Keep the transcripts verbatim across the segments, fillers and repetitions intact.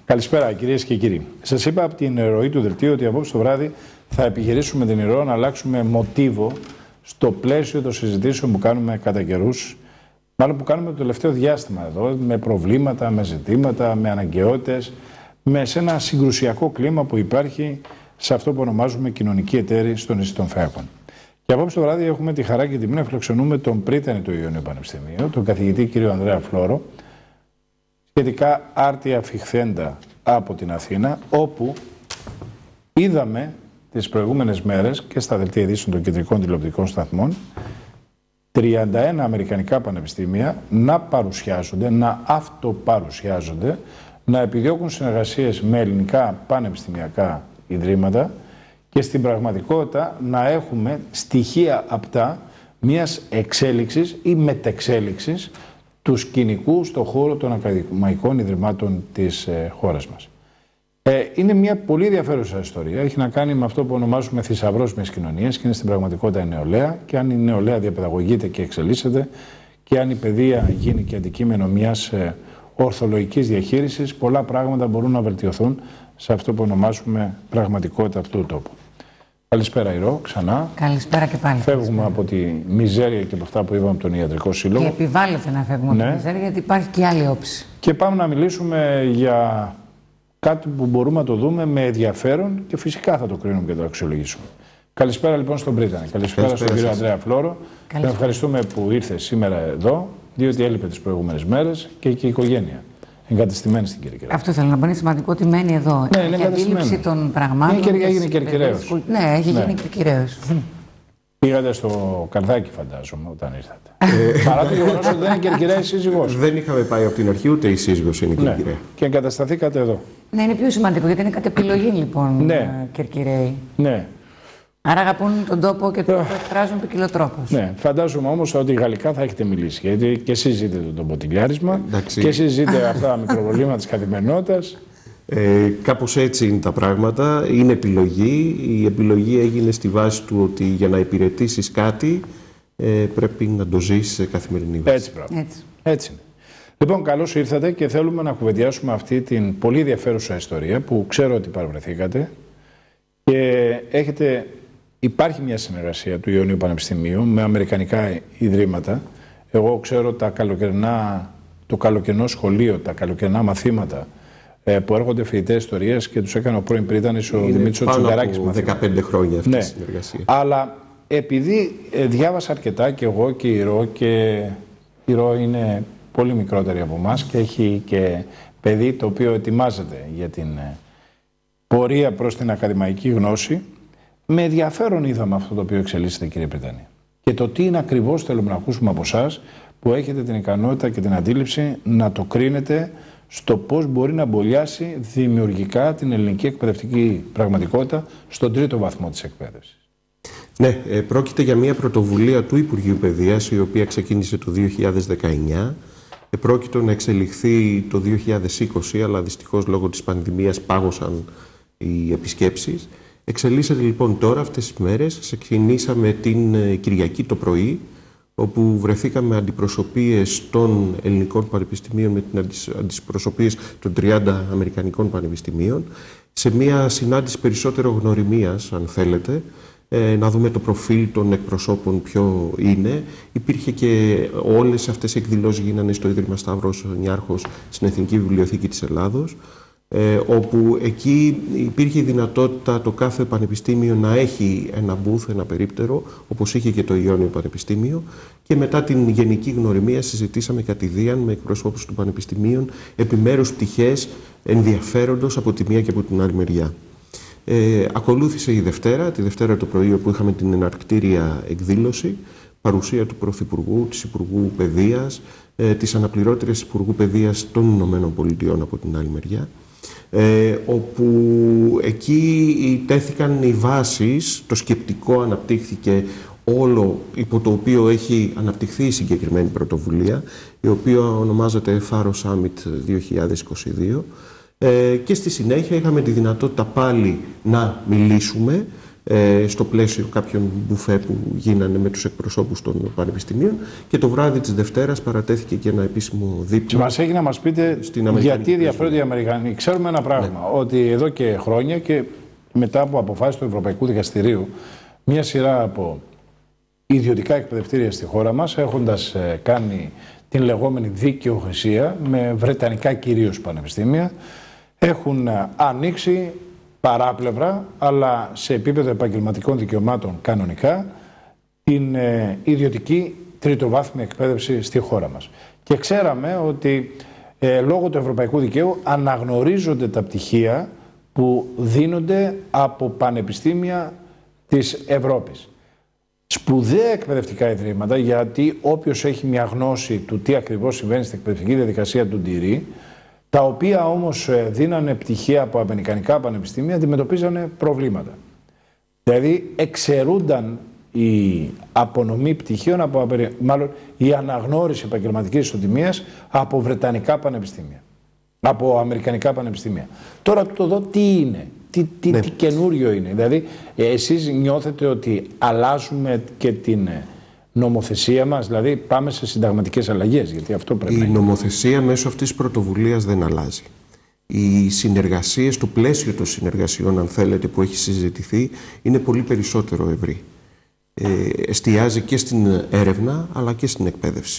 Καλησπέρα κυρίες και κύριοι. Σας είπα από την ροή του δελτίου ότι απόψε το βράδυ θα επιχειρήσουμε την ηρώα να αλλάξουμε μοτίβο στο πλαίσιο των συζητήσεων που κάνουμε κατά καιρούς, μάλλον που κάνουμε το τελευταίο διάστημα εδώ, με προβλήματα, με ζητήματα, με αναγκαιότητες, με σε ένα συγκρουσιακό κλίμα που υπάρχει σε αυτό που ονομάζουμε κοινωνική εταίρη στο νησί των Φαίκων. Και απόψε το βράδυ έχουμε τη χαρά και τιμή να φιλοξενούμε τον πρίτανη του Ιωνίου Πανεπιστημίου, τον καθηγητή κ. Ανδρέα Φλόρο, σχετικά άρτια φιχθέντα από την Αθήνα, όπου είδαμε τις προηγούμενες μέρες και στα δελτία ειδήσεων των κεντρικών τηλεοπτικών σταθμών τριάντα ένα αμερικανικά πανεπιστήμια να παρουσιάζονται, να αυτοπαρουσιάζονται, να επιδιώκουν συνεργασίες με ελληνικά πανεπιστημιακά ιδρύματα και στην πραγματικότητα να έχουμε στοιχεία απτά μιας εξέλιξης ή μετεξέλιξης του σκηνικού στον χώρο των ακαδημαϊκών ιδρυμάτων της ε, χώρας μας. Ε, είναι μια πολύ ενδιαφέρουσα ιστορία. Έχει να κάνει με αυτό που ονομάζουμε θησαυρός μιας κοινωνίας και είναι στην πραγματικότητα η νεολαία. Και αν η νεολαία διαπαιδαγωγείται και εξελίσσεται και αν η παιδεία γίνει και αντικείμενο μιας ε, ορθολογικής διαχείρισης, πολλά πράγματα μπορούν να βελτιωθούν σε αυτό που ονομάζουμε πραγματικότητα αυτού του τόπου. Καλησπέρα Ηρώ, ξανά. Καλησπέρα και πάλι. Φεύγουμε καλησπέρα. από τη μιζέρια και από αυτά που είπαμε από τον Ιατρικό Σύλλογο. Και επιβάλλεται να φεύγουμε ναι. από τη μιζέρια, γιατί υπάρχει και άλλη όψη. Και πάμε να μιλήσουμε για κάτι που μπορούμε να το δούμε με ενδιαφέρον και φυσικά θα το κρίνουμε και θα το αξιολογήσουμε. Καλησπέρα λοιπόν στον πρίτανη. Καλησπέρα, Καλησπέρα στον κύριο Ανδρέα Φλόρο. Τον ευχαριστούμε που ήρθε σήμερα εδώ, διότι έλειπε τις προηγούμενες μέρες και, και η οικογένεια. Εγκατεστημένη στην Κερκυραίο. Αυτό θέλω να πω. Είναι σημαντικό ότι μένει εδώ. Ναι, είναι η αντίληψη των πραγμάτων. Είναι, έγινε Κερκυραίος. Ναι, έχει ναι. γίνει Κερκυραίος. Πήγατε στο Καρδάκι, φαντάζομαι, όταν ήρθατε. Παρά το γεγονός ότι δεν είναι Κερκυραία η σύζυγός. Δεν είχαμε πάει από την αρχή, ούτε η σύζυγος είναι Κερκυραία. Ναι. Και εγκατασταθήκατε εδώ. Ναι, είναι πιο σημαντικό γιατί είναι κατ' επιλογή λοιπόν ναι. Κερκυραίοι. Ναι. Άρα αγαπούν τον τόπο και το εκφράζουν ποικιλοτρόπως. Ναι, φαντάζομαι όμως ότι γαλλικά θα έχετε μιλήσει. Γιατί και εσείς ζείτε το ποτηλιάρισμα και εσείς ζείτε αυτά τα μικροβολήματα της καθημερινότητας. Ε, κάπως έτσι είναι τα πράγματα. Είναι επιλογή. Η επιλογή έγινε στη βάση του ότι για να υπηρετήσεις κάτι ε, πρέπει να το ζήσεις σε καθημερινή βάση. Έτσι, πράγμα. Έτσι. έτσι είναι. Λοιπόν, καλώς ήρθατε και θέλουμε να κουβεντιάσουμε αυτή την πολύ ενδιαφέρουσα ιστορία που ξέρω ότι παραβρεθήκατε και έχετε. Υπάρχει μια συνεργασία του Ιωνίου Πανεπιστημίου με αμερικανικά ιδρύματα. Εγώ ξέρω τα καλοκαιρινά, το καλοκαιρινό σχολείο, τα καλοκαιρινά μαθήματα ε, που έρχονται φοιτητές ιστορίας και τους έκανε ο πρώην πρίτανης ο Δημήτρης ο Τσουγκαράκης. Είναι δεκαπέντε χρόνια αυτή ναι. η συνεργασία. Αλλά επειδή ε, διάβασα αρκετά και εγώ και η Ρο, και η Ρο είναι πολύ μικρότερη από εμάς και έχει και παιδί το οποίο ετοιμάζεται για την ε, πορεία προς την ακαδημαϊκή γνώση. Με ενδιαφέρον είδαμε αυτό το οποίο εξελίσσεται, κύριε Πρίτανη. Και το τι είναι ακριβώς θέλουμε να ακούσουμε από εσάς, που έχετε την ικανότητα και την αντίληψη να το κρίνετε στο πώς μπορεί να μπολιάσει δημιουργικά την ελληνική εκπαιδευτική πραγματικότητα στον τρίτο βαθμό της εκπαίδευσης. Ναι, ε, πρόκειται για μια πρωτοβουλία του Υπουργείου Παιδείας, η οποία ξεκίνησε το δύο χιλιάδες δεκαεννιά. Ε, πρόκειται να εξελιχθεί το δύο χιλιάδες είκοσι, αλλά δυστυχώς λόγω της πανδημίας πάγωσαν οι επισκέψεις. Εξελίσσεται λοιπόν τώρα αυτές τις μέρες. Ξεκινήσαμε την Κυριακή το πρωί, όπου βρεθήκαμε αντιπροσωπείες των ελληνικών πανεπιστημίων με την αντιπροσωπείες των τριάντα αμερικανικών πανεπιστημίων, σε μια συνάντηση περισσότερο γνωριμίας, αν θέλετε, ε, να δούμε το προφίλ των εκπροσώπων ποιο είναι. Υπήρχε και όλες αυτές οι εκδηλώσεις γίνανε στο Ίδρυμα Σταύρος Νιάρχος στην Εθνική Βιβλιοθήκη της Ελλάδος, Ε, όπου εκεί υπήρχε η δυνατότητα το κάθε πανεπιστήμιο να έχει ένα booth, ένα περίπτερο, όπως είχε και το Ιόνιο Πανεπιστήμιο, και μετά την γενική γνωριμία συζητήσαμε κατηδίαν με εκπροσώπους των πανεπιστημίων επιμέρους πτυχές ενδιαφέροντος από τη μία και από την άλλη μεριά. Ε, ακολούθησε η Δευτέρα, τη Δευτέρα το πρωί, όπου είχαμε την εναρκτήρια εκδήλωση, παρουσία του Πρωθυπουργού, της Υπουργού Παιδείας, ε, της αναπληρώτριας Υπουργού Παιδείας των Ηνωμένων Πολιτειών από την άλλη μεριά. Ε, όπου εκεί τέθηκαν οι βάσεις, το σκεπτικό αναπτύχθηκε όλο υπό το οποίο έχει αναπτυχθεί η συγκεκριμένη πρωτοβουλία, η οποία ονομάζεται Faro Summit δύο χιλιάδες είκοσι δύο, ε, και στη συνέχεια είχαμε τη δυνατότητα πάλι να μιλήσουμε ε, στο πλαίσιο κάποιων μπουφέ που γίνανε με τους εκπροσώπους των πανεπιστημίων, και το βράδυ της Δευτέρας παρατέθηκε και ένα επίσημο δείπνο. Μας έχει να μας πείτε γιατί ενδιαφέρονται οι Αμερικανοί. Ξέρουμε ένα πράγμα, ναι. ότι εδώ και χρόνια και μετά από αποφάσεις του Ευρωπαϊκού Δικαστηρίου, μια σειρά από ιδιωτικά εκπαιδευτήρια στη χώρα μας, έχοντας ε, κάνει την λεγόμενη δικαιοχρησία με βρετανικά κυρίως πανεπιστήμια, έχουν ε, ανοίξει παράπλευρα, αλλά σε επίπεδο επαγγελματικών δικαιωμάτων κανονικά, την ε, ιδιωτική τριτοβάθμια εκπαίδευση στη χώρα μας. Και ξέραμε ότι ε, λόγω του ευρωπαϊκού δικαίου αναγνωρίζονται τα πτυχία που δίνονται από πανεπιστήμια της Ευρώπης. Σπουδαία εκπαιδευτικά ιδρύματα, γιατί όποιος έχει μια γνώση του τι ακριβώς συμβαίνει στην εκπαιδευτική διαδικασία του τηρεί, τα οποία όμως δίνανε πτυχία από αμερικανικά πανεπιστήμια, αντιμετωπίζανε προβλήματα. Δηλαδή εξαιρούνταν η απονομή πτυχίων, από, μάλλον η αναγνώριση επαγγελματικής ισοτιμίας από βρετανικά πανεπιστήμια, από αμερικανικά πανεπιστήμια. Τώρα το εδώ τι είναι, τι, τι, ναι. τι καινούριο είναι. Δηλαδή εσείς νιώθετε ότι αλλάζουμε και την νομοθεσία μας, δηλαδή πάμε σε συνταγματικές αλλαγές, γιατί αυτό πρέπει η να είναι. Η νομοθεσία μέσω αυτής της πρωτοβουλίας δεν αλλάζει. Οι συνεργασίες, το πλαίσιο των συνεργασιών, αν θέλετε, που έχει συζητηθεί, είναι πολύ περισσότερο ευρύ. Ε, εστιάζει και στην έρευνα, αλλά και στην εκπαίδευση.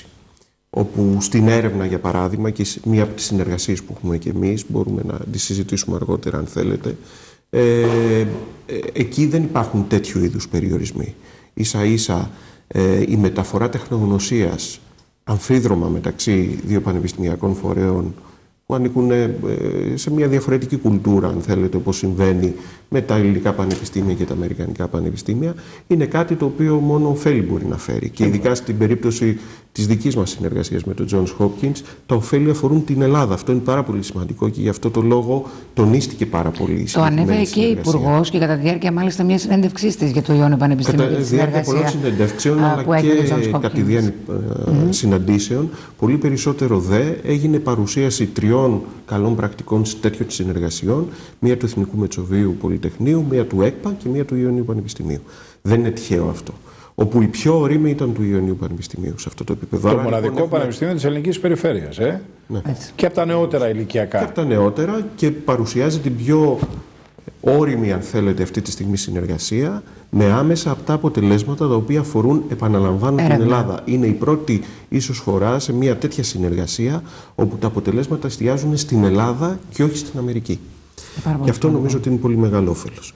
Όπου στην έρευνα, για παράδειγμα, και μία από τις συνεργασίες που έχουμε και εμείς, μπορούμε να τις συζητήσουμε αργότερα, αν θέλετε, ε, ε, εκεί δεν υπάρχουν τέτοιου είδους περιορισμοί. Ίσα-ίσα, Ε, η μεταφορά τεχνογνωσίας αμφίδρομα μεταξύ δύο πανεπιστημιακών φορέων που ανήκουν ε, σε μια διαφορετική κουλτούρα, αν θέλετε, όπως συμβαίνει με τα ελληνικά πανεπιστήμια και τα αμερικανικά πανεπιστήμια, είναι κάτι το οποίο μόνο ωφέλη μπορεί να φέρει. Και ειδικά στην περίπτωση της δικής μας συνεργασίας με τον Johns Hopkins, τα ωφέλη αφορούν την Ελλάδα. Αυτό είναι πάρα πολύ σημαντικό και γι' αυτό το λόγο τονίστηκε πάρα πολύ. Το ανέφερε και η Υπουργός και κατά τη διάρκεια μάλιστα μια συνέντευξή τη για το Ιόνιο Πανεπιστήμιο. Κατά τη διάρκεια πολλών συνεντεύξεων, αλλά και κατά τη διάρκεια mm-hmm. συναντήσεων, πολύ περισσότερο δε έγινε παρουσίαση τριών καλών πρακτικών τέτοιων συνεργασιών, μία του Εθνικού Μετσοβίου Πολυτεχνείου, μία του ΕΚΠΑ και μία του Ιωνίου Πανεπιστημίου. Δεν είναι τυχαίο αυτό. Όπου η πιο ωρίμη ήταν του Ιωνίου Πανεπιστημίου σε αυτό το επίπεδο. Το μοναδικό λοιπόν, πανεπιστήμιο της ελληνικής περιφέρειας, ε? Ναι. Και από τα νεότερα ηλικιακά. Και από τα νεότερα, και παρουσιάζει την πιο όριμη, αν θέλετε, αυτή τη στιγμή συνεργασία, με άμεσα αυτά αποτελέσματα τα οποία αφορούν, επαναλαμβάνω, την Ελλάδα. Είναι η πρώτη ίσως φορά σε μια τέτοια συνεργασία όπου τα αποτελέσματα εστιάζουν στην Ελλάδα και όχι στην Αμερική. Και αυτό νομίζω ότι είναι πολύ μεγάλο όφελος.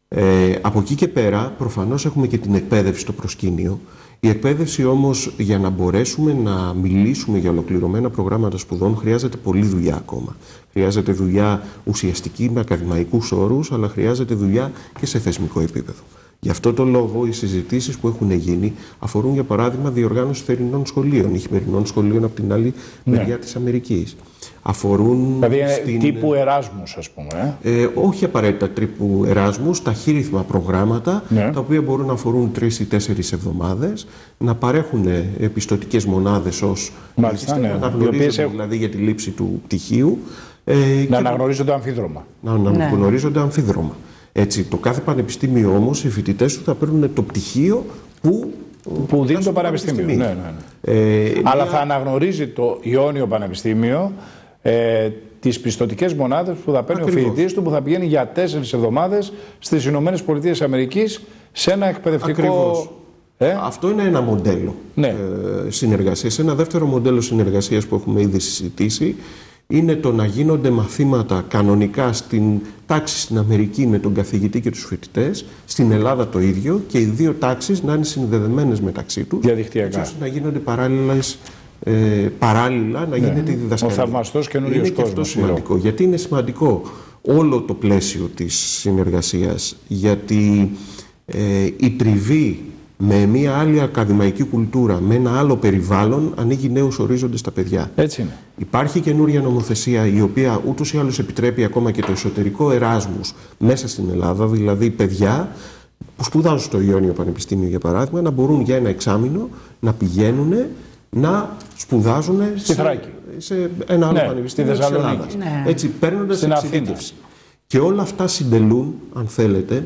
Ε, από εκεί και πέρα, προφανώς έχουμε και την εκπαίδευση στο προσκήνιο. Η εκπαίδευση όμως, για να μπορέσουμε να μιλήσουμε για ολοκληρωμένα προγράμματα σπουδών, χρειάζεται πολλή δουλειά ακόμα. Χρειάζεται δουλειά ουσιαστική με ακαδημαϊκούς όρους, αλλά χρειάζεται δουλειά και σε θεσμικό επίπεδο. Γι' αυτό το λόγο οι συζητήσεις που έχουν γίνει αφορούν, για παράδειγμα, διοργάνωση θερινών σχολείων ή χειμερινών σχολείων από την άλλη ναι. μεριά της Αμερικής. Αφορούν δηλαδή στην... τύπου Εράσμους, ας πούμε. Ε? Ε, όχι απαραίτητα τύπου Εράσμους, ταχύρυθμα προγράμματα, ναι. τα οποία μπορούν να αφορούν τρεις ή τέσσερις εβδομάδες, να παρέχουν επιστοτικές μονάδες ως Μάλιστα, ναι. να γνωρίζονται έχουν... δηλαδή για τη λήψη του πτυχίου. Ε, να και αναγνωρίζονται αμφίδρομα. Να αναγνωρίζονται ναι. αμφίδρομα. Έτσι, το κάθε πανεπιστήμιο όμως, οι φοιτητές του θα παίρνουν το πτυχίο που, που δίνει το πανεπιστήμιο. Ναι, ναι, ναι. Ε, Αλλά μια... θα αναγνωρίζει το Ιόνιο Πανεπιστήμιο ε, τις πιστωτικές μονάδες που θα παίρνει Ακριβώς. ο φοιτητής του, που θα πηγαίνει για τέσσερις εβδομάδες στις Ηνωμένες Πολιτείες Αμερικής σε ένα εκπαιδευτικό... Ακριβώς. Ε? Αυτό είναι ένα μοντέλο ναι. ε, συνεργασίας. Ένα δεύτερο μοντέλο συνεργασίας που έχουμε ήδη συζητήσει είναι το να γίνονται μαθήματα κανονικά στην τάξη στην Αμερική με τον καθηγητή και τους φοιτητές, στην Ελλάδα το ίδιο, και οι δύο τάξεις να είναι συνδεδεμένες μεταξύ τους, διαδικτυακά, ώστε να γίνονται παράλληλες, ε, παράλληλα, να ναι. γίνεται η διδασκαλία. Ο θαυμαστός καινούριος κόσμος. Είναι και αυτό σημαντικό. Γιατί είναι σημαντικό όλο το πλαίσιο της συνεργασίας, γιατί ε, η τριβή με μια άλλη ακαδημαϊκή κουλτούρα, με ένα άλλο περιβάλλον, ανοίγει νέους ορίζοντες στα παιδιά. Έτσι είναι. Υπάρχει καινούρια νομοθεσία, η οποία ούτως ή άλλως επιτρέπει ακόμα και το εσωτερικό Εράσμους μέσα στην Ελλάδα, δηλαδή παιδιά που σπουδάζουν στο Ιόνιο Πανεπιστήμιο, για παράδειγμα, να μπορούν για ένα εξάμηνο να πηγαίνουν να σπουδάζουν στη σε, σε ένα άλλο ναι, πανεπιστήμιο της Ελλάδας. Ναι. Έτσι, παίρνοντας εξειδίκευση. Και όλα αυτά συντελούν, αν θέλετε,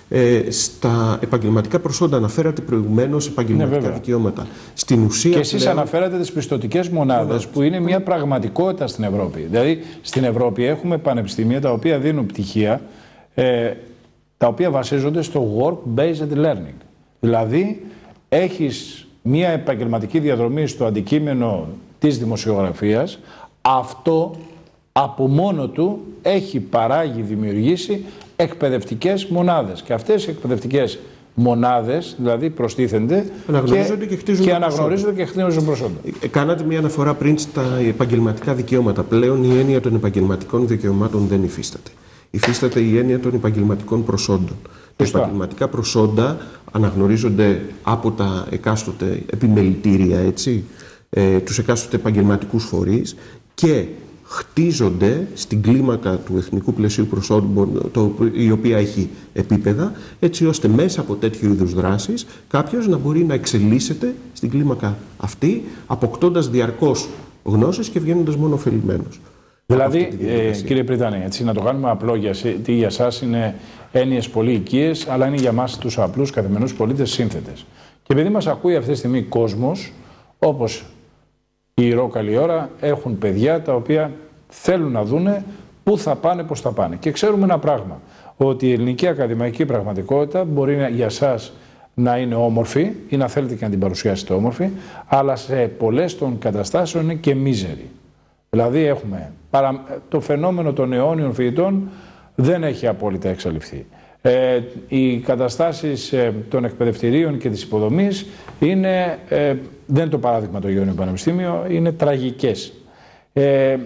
Ε, στα επαγγελματικά προσόντα, αναφέρατε προηγουμένως επαγγελματικά ναι, δικαιώματα. Στην ουσία. Και εσείς πλέον... αναφέρατε τις πιστωτικές μονάδες, που είναι μια πραγματικότητα στην Ευρώπη. Δηλαδή, στην Ευρώπη έχουμε πανεπιστήμια τα οποία δίνουν πτυχία, ε, τα οποία βασίζονται στο work-based learning. Δηλαδή, έχεις μια επαγγελματική διαδρομή στο αντικείμενο της δημοσιογραφίας, αυτό από μόνο του έχει παράγει, δημιουργήσει εκπαιδευτικές μονάδες. Και αυτές οι εκπαιδευτικές μονάδες, δηλαδή, προστίθενται αναγνωρίζονται και, και χτίζουν και αναγνωρίζονται και χτίζουν προσόντα. Ε, κάνατε μια αναφορά πριν στα επαγγελματικά δικαιώματα. Πλέον η έννοια των επαγγελματικών δικαιωμάτων δεν υφίσταται. Υφίσταται η έννοια των επαγγελματικών προσόντων. Τα επαγγελματικά προσόντα αναγνωρίζονται από τα εκάστοτε επιμελητήρια, έτσι, ε, τους εκάστοτε επαγγελματικούς φορείς και χτίζονται στην κλίμακα του εθνικού πλαισίου προσόντων, το, η οποία έχει επίπεδα, έτσι ώστε μέσα από τέτοιου είδους δράσεις κάποιος να μπορεί να εξελίσσεται στην κλίμακα αυτή, αποκτώντας διαρκώς γνώσεις και βγαίνοντας μόνο ωφελημένος. Δηλαδή, ε, κύριε Πριτάνη, έτσι, να το κάνουμε απλό, γιατί για εσάς είναι έννοιες πολύ οικίες, αλλά είναι για μας τους απλούς καθημερινούς πολίτες σύνθετες. Και επειδή μας ακούει αυτή τη στιγμή κόσμος, όπως η Ρο καλή ώρα, έχουν παιδιά τα οποία θέλουν να δούνε πού θα πάνε, πώς θα πάνε. Και ξέρουμε ένα πράγμα, ότι η ελληνική ακαδημαϊκή πραγματικότητα μπορεί να, για σας να είναι όμορφη ή να θέλετε και να την παρουσιάσετε όμορφη, αλλά σε πολλές των καταστάσεων είναι και μίζερη. Δηλαδή έχουμε παρα... το φαινόμενο των αιώνιων φοιτητών δεν έχει απόλυτα εξαλειφθεί. Ε, οι καταστάσεις ε, των εκπαιδευτηρίων και της υποδομής είναι, ε, δεν είναι το παράδειγμα το Ιόνιο Πανεπιστήμιο, είναι τραγικές. Ε,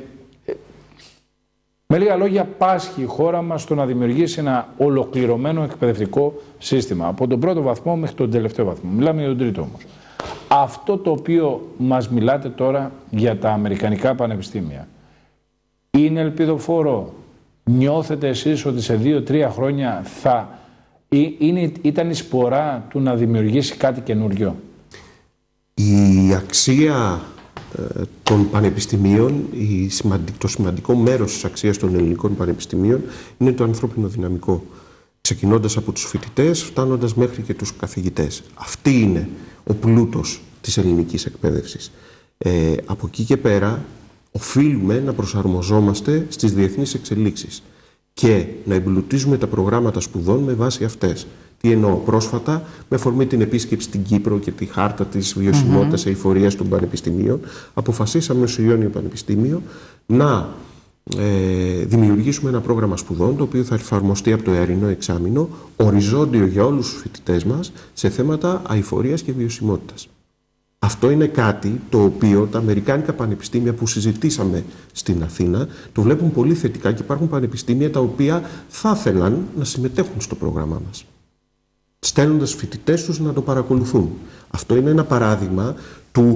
με λίγα λόγια, πάσχει η χώρα μας στο να δημιουργήσει ένα ολοκληρωμένο εκπαιδευτικό σύστημα, από τον πρώτο βαθμό μέχρι τον τελευταίο βαθμό. Μιλάμε για τον τρίτο όμως. Αυτό το οποίο μας μιλάτε τώρα για τα αμερικανικά πανεπιστήμια είναι ελπιδοφόρο? Νιώθετε εσείς ότι σε δύο-τρία χρόνια θα είναι, ήταν η σπορά του να δημιουργήσει κάτι καινούριο? Η αξία ε, των πανεπιστημίων, η σημαντικ, το σημαντικό μέρος της αξίας των ελληνικών πανεπιστημίων είναι το ανθρώπινο δυναμικό. Ξεκινώντας από τους φοιτητές, φτάνοντας μέχρι και τους καθηγητές. Αυτή είναι ο πλούτος της ελληνικής εκπαίδευσης. Ε, από εκεί και πέρα οφείλουμε να προσαρμοζόμαστε στις διεθνείς εξελίξεις και να εμπλουτίζουμε τα προγράμματα σπουδών με βάση αυτές. Τι εννοώ? Πρόσφατα, με αφορμή την επίσκεψη στην Κύπρο και τη χάρτα της βιωσιμότητας mm-hmm. εφορίας των πανεπιστημίων, αποφασίσαμε ως Ιόνιο Πανεπιστήμιο να ε, δημιουργήσουμε ένα πρόγραμμα σπουδών, το οποίο θα εφαρμοστεί από το εαρινό εξάμηνο, οριζόντιο για όλους τους φοιτητές μας, σε θέματα αειφορίας και βιωσιμότητας. Αυτό είναι κάτι το οποίο τα αμερικάνικα πανεπιστήμια που συζητήσαμε στην Αθήνα το βλέπουν πολύ θετικά και υπάρχουν πανεπιστήμια τα οποία θα ήθελαν να συμμετέχουν στο πρόγραμμά μας, στέλνοντας φοιτητές τους να το παρακολουθούν. Αυτό είναι ένα παράδειγμα του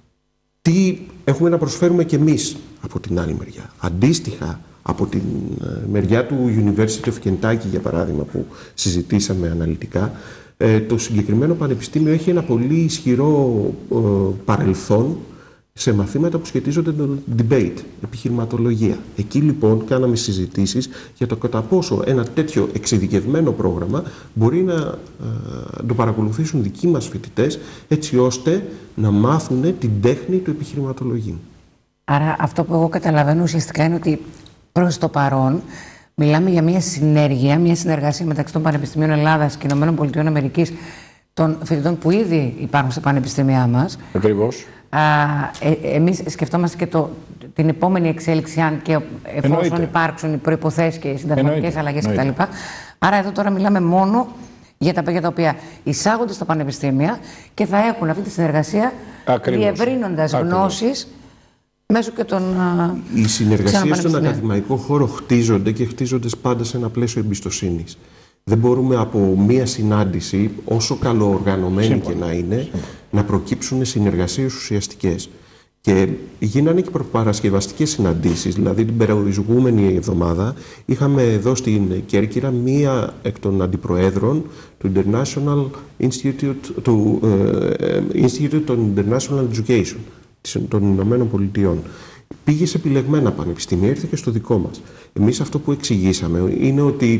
τι έχουμε να προσφέρουμε κι εμείς από την άλλη μεριά. Αντίστοιχα, από την μεριά του University of Kentucky, για παράδειγμα, που συζητήσαμε αναλυτικά, το συγκεκριμένο πανεπιστήμιο έχει ένα πολύ ισχυρό ε, παρελθόν σε μαθήματα που σχετίζονται με το debate, επιχειρηματολογία. Εκεί λοιπόν κάναμε συζητήσεις για το κατά πόσο ένα τέτοιο εξειδικευμένο πρόγραμμα μπορεί να ε, το παρακολουθήσουν δικοί μας φοιτητές, έτσι ώστε να μάθουν την τέχνη του επιχειρηματολογίου. Άρα αυτό που εγώ καταλαβαίνω ουσιαστικά είναι ότι προς το παρόν μιλάμε για μια συνέργεια, μια συνεργασία μεταξύ των Πανεπιστημίων Ελλάδας και ΗΠΑ, των φοιτητών που ήδη υπάρχουν στα πανεπιστήμια μας. Ακριβώς. Ε, εμείς σκεφτόμαστε και το, την επόμενη εξέλιξη, αν και εφόσον Εννοείται. υπάρξουν οι προϋποθέσεις και οι συνταγματικές αλλαγές κτλ. Άρα εδώ τώρα μιλάμε μόνο για τα παιδιά τα οποία εισάγονται στα πανεπιστήμια και θα έχουν αυτή τη συνεργασία διευρύνοντας γνώσεις μέσω και των. Οι συνεργασίες στον ακαδημαϊκό χώρο χτίζονται και χτίζονται πάντα σε ένα πλαίσιο εμπιστοσύνης. Δεν μπορούμε από μία συνάντηση, όσο καλοοργανωμένη Σύμφωνα. και να είναι, Σύμφωνα. να προκύψουν συνεργασίες ουσιαστικές. Και γίνανε και προπαρασκευαστικές συναντήσεις. Δηλαδή την προηγούμενη εβδομάδα είχαμε εδώ στην Κέρκυρα μία εκ των αντιπροέδρων του International Institute, του, uh, Institute of International Education των Ηνωμένων Πολιτειών. Πήγε σε επιλεγμένα πανεπιστήμια, ήρθε και στο δικό μας. Εμείς αυτό που εξηγήσαμε είναι ότι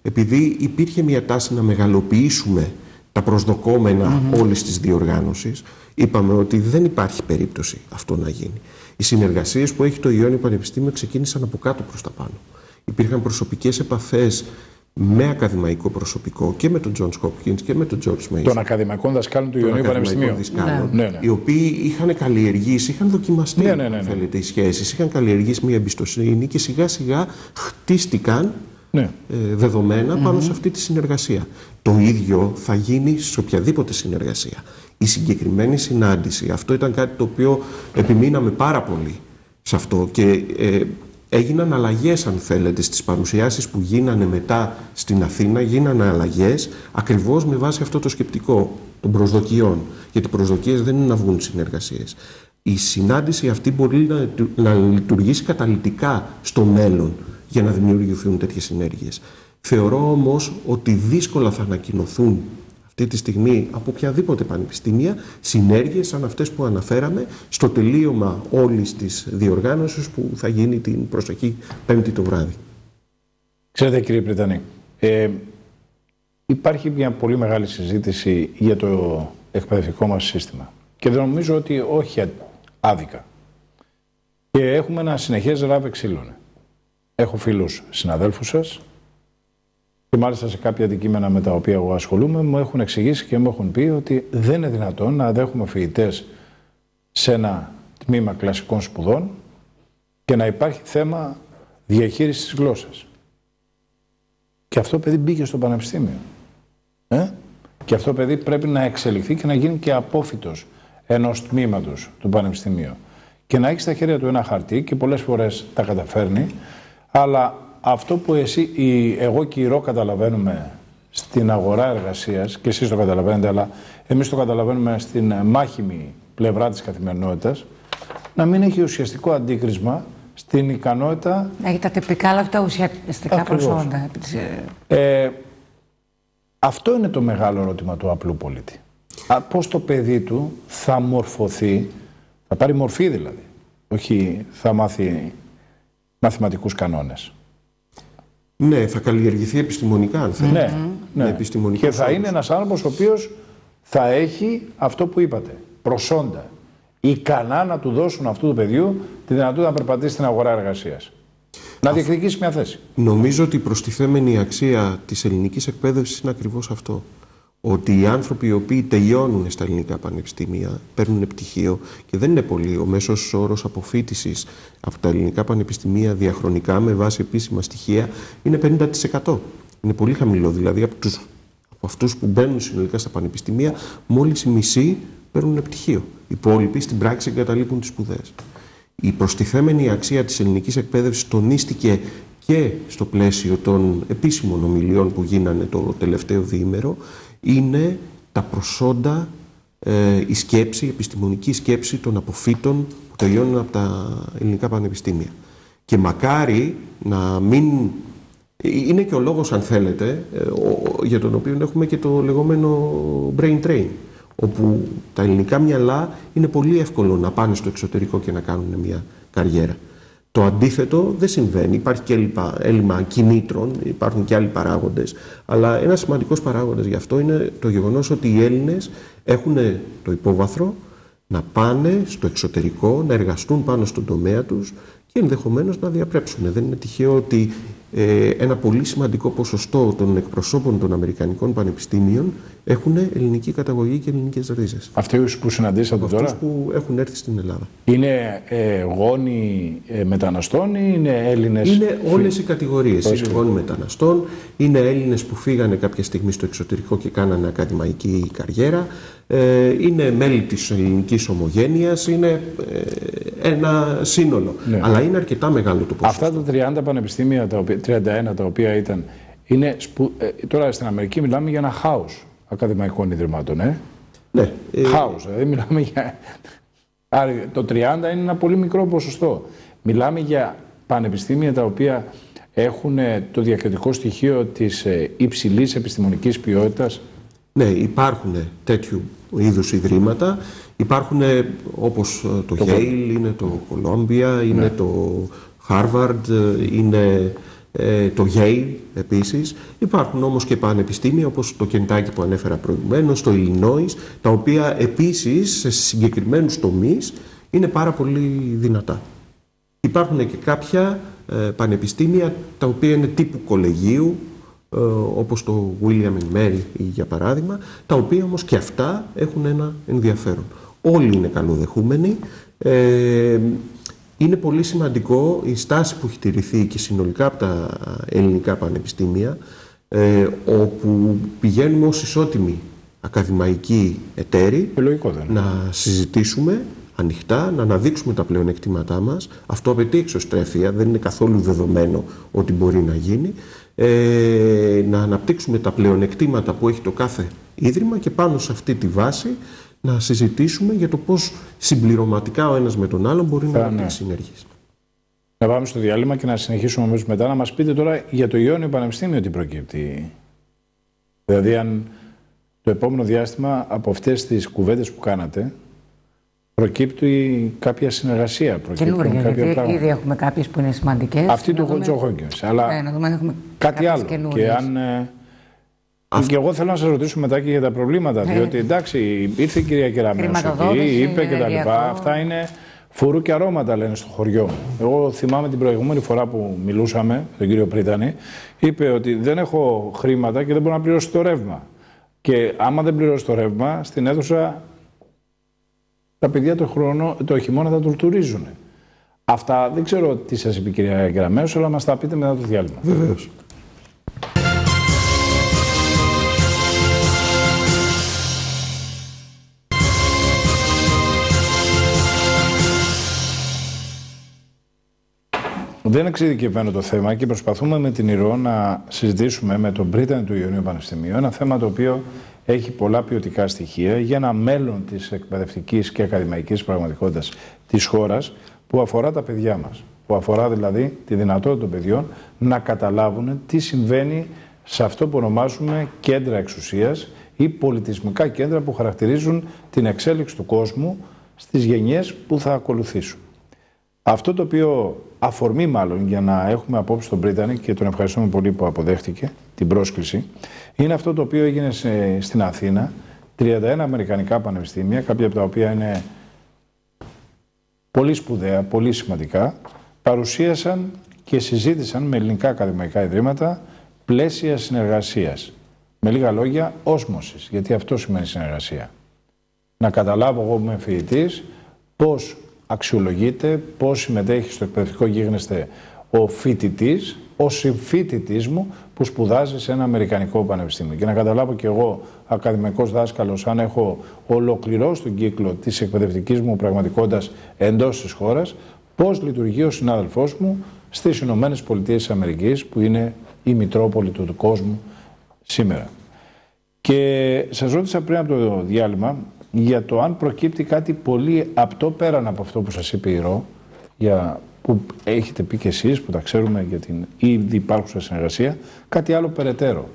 επειδή υπήρχε μια τάση να μεγαλοποιήσουμε τα προσδοκόμενα mm-hmm. όλης της διοργάνωσης, είπαμε ότι δεν υπάρχει περίπτωση αυτό να γίνει. Οι συνεργασίες που έχει το Ιόνιο Πανεπιστήμιο ξεκίνησαν από κάτω προς τα πάνω. Υπήρχαν προσωπικές επαφές με ακαδημαϊκό προσωπικό και με τον Johns Hopkins και με τον George Mason. Των ακαδημαϊκών δασκάλων του Ιωνίου Πανεπιστημίου. Δασκάλων, ναι. Ναι, ναι. Οι οποίοι είχαν καλλιεργήσει, είχαν δοκιμαστεί ναι, ναι, ναι, ναι. θέλετε, οι σχέσεις, είχαν καλλιεργήσει μια εμπιστοσύνη και σιγά σιγά χτίστηκαν ναι. ε, δεδομένα mm-hmm. πάνω σε αυτή τη συνεργασία. Το ίδιο θα γίνει σε οποιαδήποτε συνεργασία. Η συγκεκριμένη συνάντηση, αυτό ήταν κάτι το οποίο επιμείναμε πάρα πολύ σε αυτό και ε, έγιναν αλλαγές, αν θέλετε, στις παρουσιάσεις που γίνανε μετά στην Αθήνα, γίνανε αλλαγές ακριβώς με βάση αυτό το σκεπτικό των προσδοκιών. Γιατί οι προσδοκίες δεν είναι να βγουν συνεργασίες. Η συνάντηση αυτή μπορεί να, να λειτουργήσει καταλυτικά στο μέλλον για να δημιουργηθούν τέτοιες συνέργειες. Θεωρώ όμως ότι δύσκολα θα ανακοινωθούν αυτή τη στιγμή από οποιαδήποτε πανεπιστήμια συνέργειες σαν αυτές που αναφέραμε στο τελείωμα όλης της διοργάνωσης που θα γίνει την προσεχή Πέμπτη το βράδυ. Ξέρετε, κύριε Πριτανή, ε, υπάρχει μια πολύ μεγάλη συζήτηση για το εκπαιδευτικό μας σύστημα και δεν νομίζω ότι όχι άδικα. Και έχουμε ένα συνεχές ράβε ξύλων. Έχω φίλους συναδέλφους σας και μάλιστα σε κάποια αντικείμενα με τα οποία εγώ ασχολούμαι μου έχουν εξηγήσει και μου έχουν πει ότι δεν είναι δυνατόν να δέχουμε φοιτητές σε ένα τμήμα κλασικών σπουδών και να υπάρχει θέμα διαχείρισης της γλώσσας. Και αυτό παιδί μπήκε στο πανεπιστήμιο. Ε? Και αυτό παιδί πρέπει να εξελιχθεί και να γίνει και απόφοιτος ενός τμήματος του πανεπιστημίου. Και να έχει στα χέρια του ένα χαρτί και πολλές φορές τα καταφέρνει, αλλά αυτό που εσύ, η, εγώ και η Ρο καταλαβαίνουμε στην αγορά εργασίας, και εσείς το καταλαβαίνετε, αλλά εμείς το καταλαβαίνουμε στην μάχημη πλευρά της καθημερινότητας, να μην έχει ουσιαστικό αντίκρισμα στην ικανότητα... Να έχει τα τυπικά, αλλά τα ουσιαστικά προσόντα. Ε, αυτό είναι το μεγάλο ερώτημα του απλού πολίτη. Πώς το παιδί του θα μορφωθεί, θα πάρει μορφή δηλαδή, όχι θα μάθει μαθηματικούς κανόνες. Ναι, θα καλλιεργηθεί επιστημονικά, αν θέλετε. Ναι, ναι. Και θα είναι ένας άνθρωπος ο οποίος θα έχει αυτό που είπατε, προσόντα. Ικανά να του δώσουν αυτού του παιδιού τη δυνατότητα να περπατήσει στην αγορά εργασίας. Να διεκδικήσει μια θέση. Νομίζω ότι η προστιθέμενη αξία της ελληνικής εκπαίδευσης είναι ακριβώς αυτό. Ότι οι άνθρωποι οι οποίοι τελειώνουν στα ελληνικά πανεπιστήμια, παίρνουν πτυχίο και δεν είναι πολύ. Ο μέσος όρος αποφοίτησης από τα ελληνικά πανεπιστήμια διαχρονικά με βάση επίσημα στοιχεία είναι πενήντα τοις εκατό. Είναι πολύ χαμηλό. Δηλαδή από, τους, από αυτούς που μπαίνουν συνολικά στα πανεπιστήμια, μόλις οι μισοί παίρνουν πτυχίο. Οι υπόλοιποι στην πράξη εγκαταλείπουν τις σπουδές. Η προστιθέμενη αξία της ελληνικής εκπαίδευσης τονίστηκε και στο πλαίσιο των επίσημων ομιλιών που γίνανε το τελευταίο διήμερο, είναι τα προσόντα, ε, η σκέψη, η επιστημονική σκέψη των αποφύτων που τελειώνουν από τα ελληνικά πανεπιστήμια. Και μακάρι να μην... Είναι και ο λόγος, αν θέλετε, ε, ο, για τον οποίο έχουμε και το λεγόμενο brain train, όπου τα ελληνικά μυαλά είναι πολύ εύκολο να πάνε στο εξωτερικό και να κάνουν μια καριέρα. Το αντίθετο δεν συμβαίνει. Υπάρχει και έλλειμμα, έλλειμμα κινήτρων, υπάρχουν και άλλοι παράγοντες. Αλλά ένας σημαντικός παράγοντας γι' αυτό είναι το γεγονός ότι οι Έλληνες έχουν το υπόβαθρο να πάνε στο εξωτερικό, να εργαστούν πάνω στον τομέα τους και ενδεχομένως να διαπρέψουν. Δεν είναι τυχαίο ότι ε, ένα πολύ σημαντικό ποσοστό των εκπροσώπων των Αμερικανικών πανεπιστήμιων έχουν ελληνική καταγωγή και ελληνικές ρίζες. Αυτοί που συναντήσατε τώρα. Αυτούς που έχουν έρθει στην Ελλάδα. Είναι ε, γόνοι ε, μεταναστών ή είναι Έλληνες? Είναι όλες οι κατηγορίες. Είναι γόνοι μεταναστών, είναι Έλληνες που φύγανε κάποια στιγμή στο εξωτερικό και κάνανε ακαδημαϊκή καριέρα, ε, είναι μέλη της ελληνικής ομογένειας, είναι ε, ένα σύνολο. Ναι. Αλλά είναι αρκετά μεγάλο το ποσοστό. Αυτά τα τριάντα πανεπιστήμια, τα οποία, τριάντα ένα τα οποία ήταν, είναι σπου... ε, τώρα στην Αμερική μιλάμε για ένα χάος ακαδημαϊκών ιδρυμάτων, ε. Ναι. Χάος, δηλαδή μιλάμε για... Άρα το τριάντα είναι ένα πολύ μικρό ποσοστό. Μιλάμε για πανεπιστήμια τα οποία έχουν το διακριτικό στοιχείο της υψηλής επιστημονικής ποιότητας. Ναι, υπάρχουν τέτοιου είδους ιδρύματα. Υπάρχουν όπως το, το Yale, είναι το Columbia, είναι ναι. το Harvard, είναι ε, το Yale επίσης. Υπάρχουν όμως και πανεπιστήμια όπως το Κεντάκι που ανέφερα προηγουμένως, το Illinois, τα οποία επίσης σε συγκεκριμένους τομείς είναι πάρα πολύ δυνατά. Υπάρχουν και κάποια ε, πανεπιστήμια τα οποία είναι τύπου κολεγίου, ε, όπως το William and Mary για παράδειγμα, τα οποία όμως και αυτά έχουν ένα ενδιαφέρον. Όλοι είναι καλοδεχούμενοι. Ε, είναι πολύ σημαντικό η στάση που έχει τηρηθεί και συνολικά από τα ελληνικά πανεπιστήμια, ε, όπου πηγαίνουμε ως ισότιμοι ακαδημαϊκοί εταίροι να συζητήσουμε ανοιχτά, να αναδείξουμε τα πλεονεκτήματά μας. Αυτό απαιτεί εξωστρέφεια, δεν είναι καθόλου δεδομένο ότι μπορεί να γίνει. Ε, να αναπτύξουμε τα πλεονεκτήματα που έχει το κάθε ίδρυμα και πάνω σε αυτή τη βάση να συζητήσουμε για το πώς συμπληρωματικά ο ένας με τον άλλον μπορεί να αναπτύξει συνέργειες. Να πάμε στο διάλειμμα και να συνεχίσουμε αμέσως μετά. Να μας πείτε τώρα για το Ιόνιο Πανεπιστήμιο τι προκύπτει. Δηλαδή αν το επόμενο διάστημα από αυτές τις κουβέντες που κάνατε προκύπτει κάποια συνεργασία, προκύπτουν κάποια πράγματα. Ήδη έχουμε κάποιες που είναι σημαντικές. Αυτή του Χοτζοχόγκιος. Αλλά ναι, να δούμε αν έχουμε κάτι άλλο. Και αν... Αυτό... Και εγώ θέλω να σας ρωτήσω μετά και για τα προβλήματα, ε. διότι εντάξει, ήρθε η κυρία Κεραμέως εκεί, είπε και τα λοιπά. Αυτά είναι φουρού και αρώματα, λένε στο χωριό μου. Εγώ θυμάμαι την προηγούμενη φορά που μιλούσαμε με τον κύριο Πρίτανη, είπε ότι δεν έχω χρήματα και δεν μπορώ να πληρώσω το ρεύμα. Και άμα δεν πληρώσω το ρεύμα, στην αίθουσα τα παιδιά το, χρόνο, το χειμώνα θα τουρτουρίζουν. Αυτά δεν ξέρω τι σας είπε η κυρία Κεραμέως, αλλά μας τα πείτε μετά το διάλειμμα. Βεβαίως. Δεν εξειδικευμένο το θέμα και προσπαθούμε με την Ηρώ να συζητήσουμε με τον Πρίτανη του Ιωνίου Πανεπιστημίου ένα θέμα το οποίο έχει πολλά ποιοτικά στοιχεία για ένα μέλλον της εκπαιδευτικής και ακαδημαϊκής πραγματικότητας της χώρας που αφορά τα παιδιά μας. Που αφορά δηλαδή τη δυνατότητα των παιδιών να καταλάβουν τι συμβαίνει σε αυτό που ονομάζουμε κέντρα εξουσίας ή πολιτισμικά κέντρα που χαρακτηρίζουν την εξέλιξη του κόσμου στις γενιές που θα ακολουθήσουν. Αυτό το οποίο αφορμή μάλλον για να έχουμε απόψε τον Πρίτανη και τον ευχαριστούμε πολύ που αποδέχτηκε την πρόσκληση, είναι αυτό το οποίο έγινε σε, στην Αθήνα, τριάντα ένα αμερικανικά πανεπιστήμια, κάποια από τα οποία είναι πολύ σπουδαία, πολύ σημαντικά, παρουσίασαν και συζήτησαν με ελληνικά ακαδημαϊκά ιδρύματα πλαίσια συνεργασίας. Με λίγα λόγια, όσμωσης, γιατί αυτό σημαίνει συνεργασία. Να καταλάβω εγώ που είμαι φοιτητής πώς αξιολογείται, πώς συμμετέχει στο εκπαιδευτικό γίγνεσθε ο φοιτητής, ο συμφοιτητής μου που σπουδάζει σε ένα αμερικανικό πανεπιστήμιο. Και να καταλάβω κι εγώ, ακαδημαϊκός δάσκαλος, αν έχω ολοκληρώσει τον κύκλο της εκπαιδευτικής μου πραγματικότητας εντός της χώρας, πώς λειτουργεί ο συνάδελφός μου στις Ηνωμένες Πολιτείες της Αμερικής, που είναι η μητρόπολη του κόσμου σήμερα. Και σας ρώτησα πριν από το διάλειμμα για το αν προκύπτει κάτι πολύ απτό πέραν από αυτό που σας είπε η Ρο, για που έχετε πει και εσείς, που τα ξέρουμε για την ήδη υπάρχουσα συνεργασία, κάτι άλλο περαιτέρω.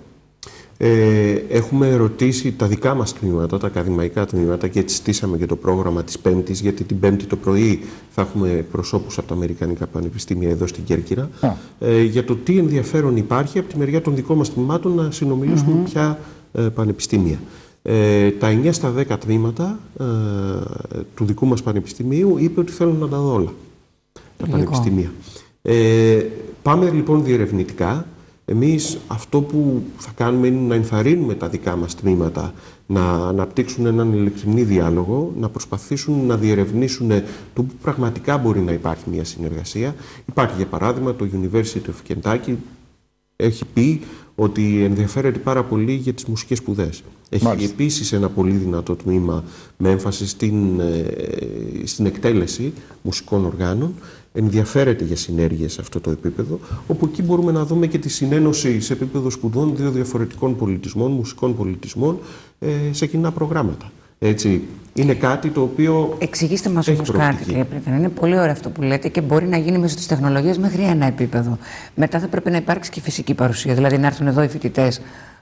Ε, έχουμε ρωτήσει τα δικά μας τμήματα, τα ακαδημαϊκά τμήματα, και έτσι στήσαμε και το πρόγραμμα της Πέμπτης, γιατί την Πέμπτη το πρωί θα έχουμε προσώπους από τα Αμερικανικά Πανεπιστήμια εδώ στην Κέρκυρα, ε, για το τι ενδιαφέρον υπάρχει από τη μεριά των δικών μας τμήματων να συνομιλήσουμε mm-hmm. πια ε, πανεπιστήμια. Ε, τα εννιά στα δέκα τμήματα ε, του δικού μας πανεπιστημίου είπε ότι θέλουν να τα δω όλα τα πανεπιστήμια. Ε, πάμε λοιπόν διερευνητικά. Εμείς αυτό που θα κάνουμε είναι να ενθαρρύνουμε τα δικά μας τμήματα να αναπτύξουν έναν ειλικρινή διάλογο, να προσπαθήσουν να διερευνήσουν το που πραγματικά μπορεί να υπάρχει μια συνεργασία. Υπάρχει για παράδειγμα το University of Kentucky, έχει πει ότι ενδιαφέρεται πάρα πολύ για τις μουσικές σπουδές. Έχει Μάλιστα. επίσης ένα πολύ δυνατό τμήμα με έμφαση στην, στην εκτέλεση μουσικών οργάνων. Ενδιαφέρεται για συνέργειες σε αυτό το επίπεδο, όπου εκεί μπορούμε να δούμε και τη συνένωση σε επίπεδο σπουδών δύο διαφορετικών πολιτισμών, μουσικών πολιτισμών, σε κοινά προγράμματα. Έτσι, είναι κάτι το οποίο. Εξηγήστε μας όμως κάτι, κύριε Πρίτανη. Είναι πολύ ωραίο αυτό που λέτε και μπορεί να γίνει μέσω της τεχνολογίας μέχρι ένα επίπεδο. Μετά θα πρέπει να υπάρξει και φυσική παρουσία. Δηλαδή να έρθουν εδώ οι φοιτητές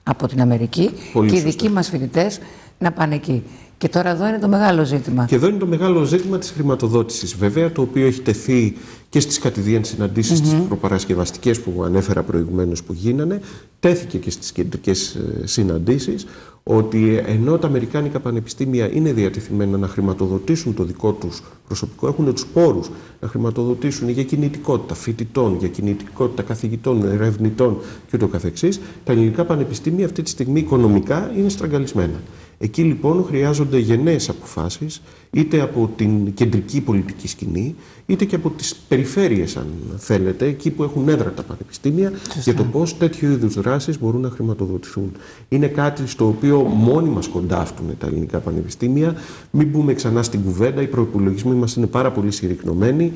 από την Αμερική. Πολύ και σωστά. Οι δικοί μας φοιτητές να πάνε εκεί. Και τώρα εδώ είναι το μεγάλο ζήτημα. Και εδώ είναι το μεγάλο ζήτημα της χρηματοδότησης. Βέβαια, το οποίο έχει τεθεί και στις κατηδίαν συναντήσεις mm-hmm. τις προπαρασκευαστικές που ανέφερα προηγουμένως που γίνανε, τέθηκε και στις κεντρικές συναντήσεις, ότι ενώ τα αμερικάνικα πανεπιστήμια είναι διατεθειμένα να χρηματοδοτήσουν το δικό τους προσωπικό, έχουν τους πόρους να χρηματοδοτήσουν για κινητικότητα φοιτητών, για κινητικότητα καθηγητών, ερευνητών κ.ο.κ. Τα ελληνικά πανεπιστήμια αυτή τη στιγμή οικονομικά είναι στραγγαλισμένα. Εκεί λοιπόν χρειάζονται γενναίες αποφάσεις, είτε από την κεντρική πολιτική σκηνή, είτε και από τις περιφέρειες, αν θέλετε, εκεί που έχουν έδρα τα πανεπιστήμια, για το πώς τέτοιου είδους δράσεις μπορούν να χρηματοδοτηθούν. Είναι κάτι στο οποίο μόνοι μας κοντάφτουν τα ελληνικά πανεπιστήμια. Μην μπούμε ξανά στην κουβέντα, οι προϋπολογισμοί μας είναι πάρα πολύ συρρυκνωμένοι.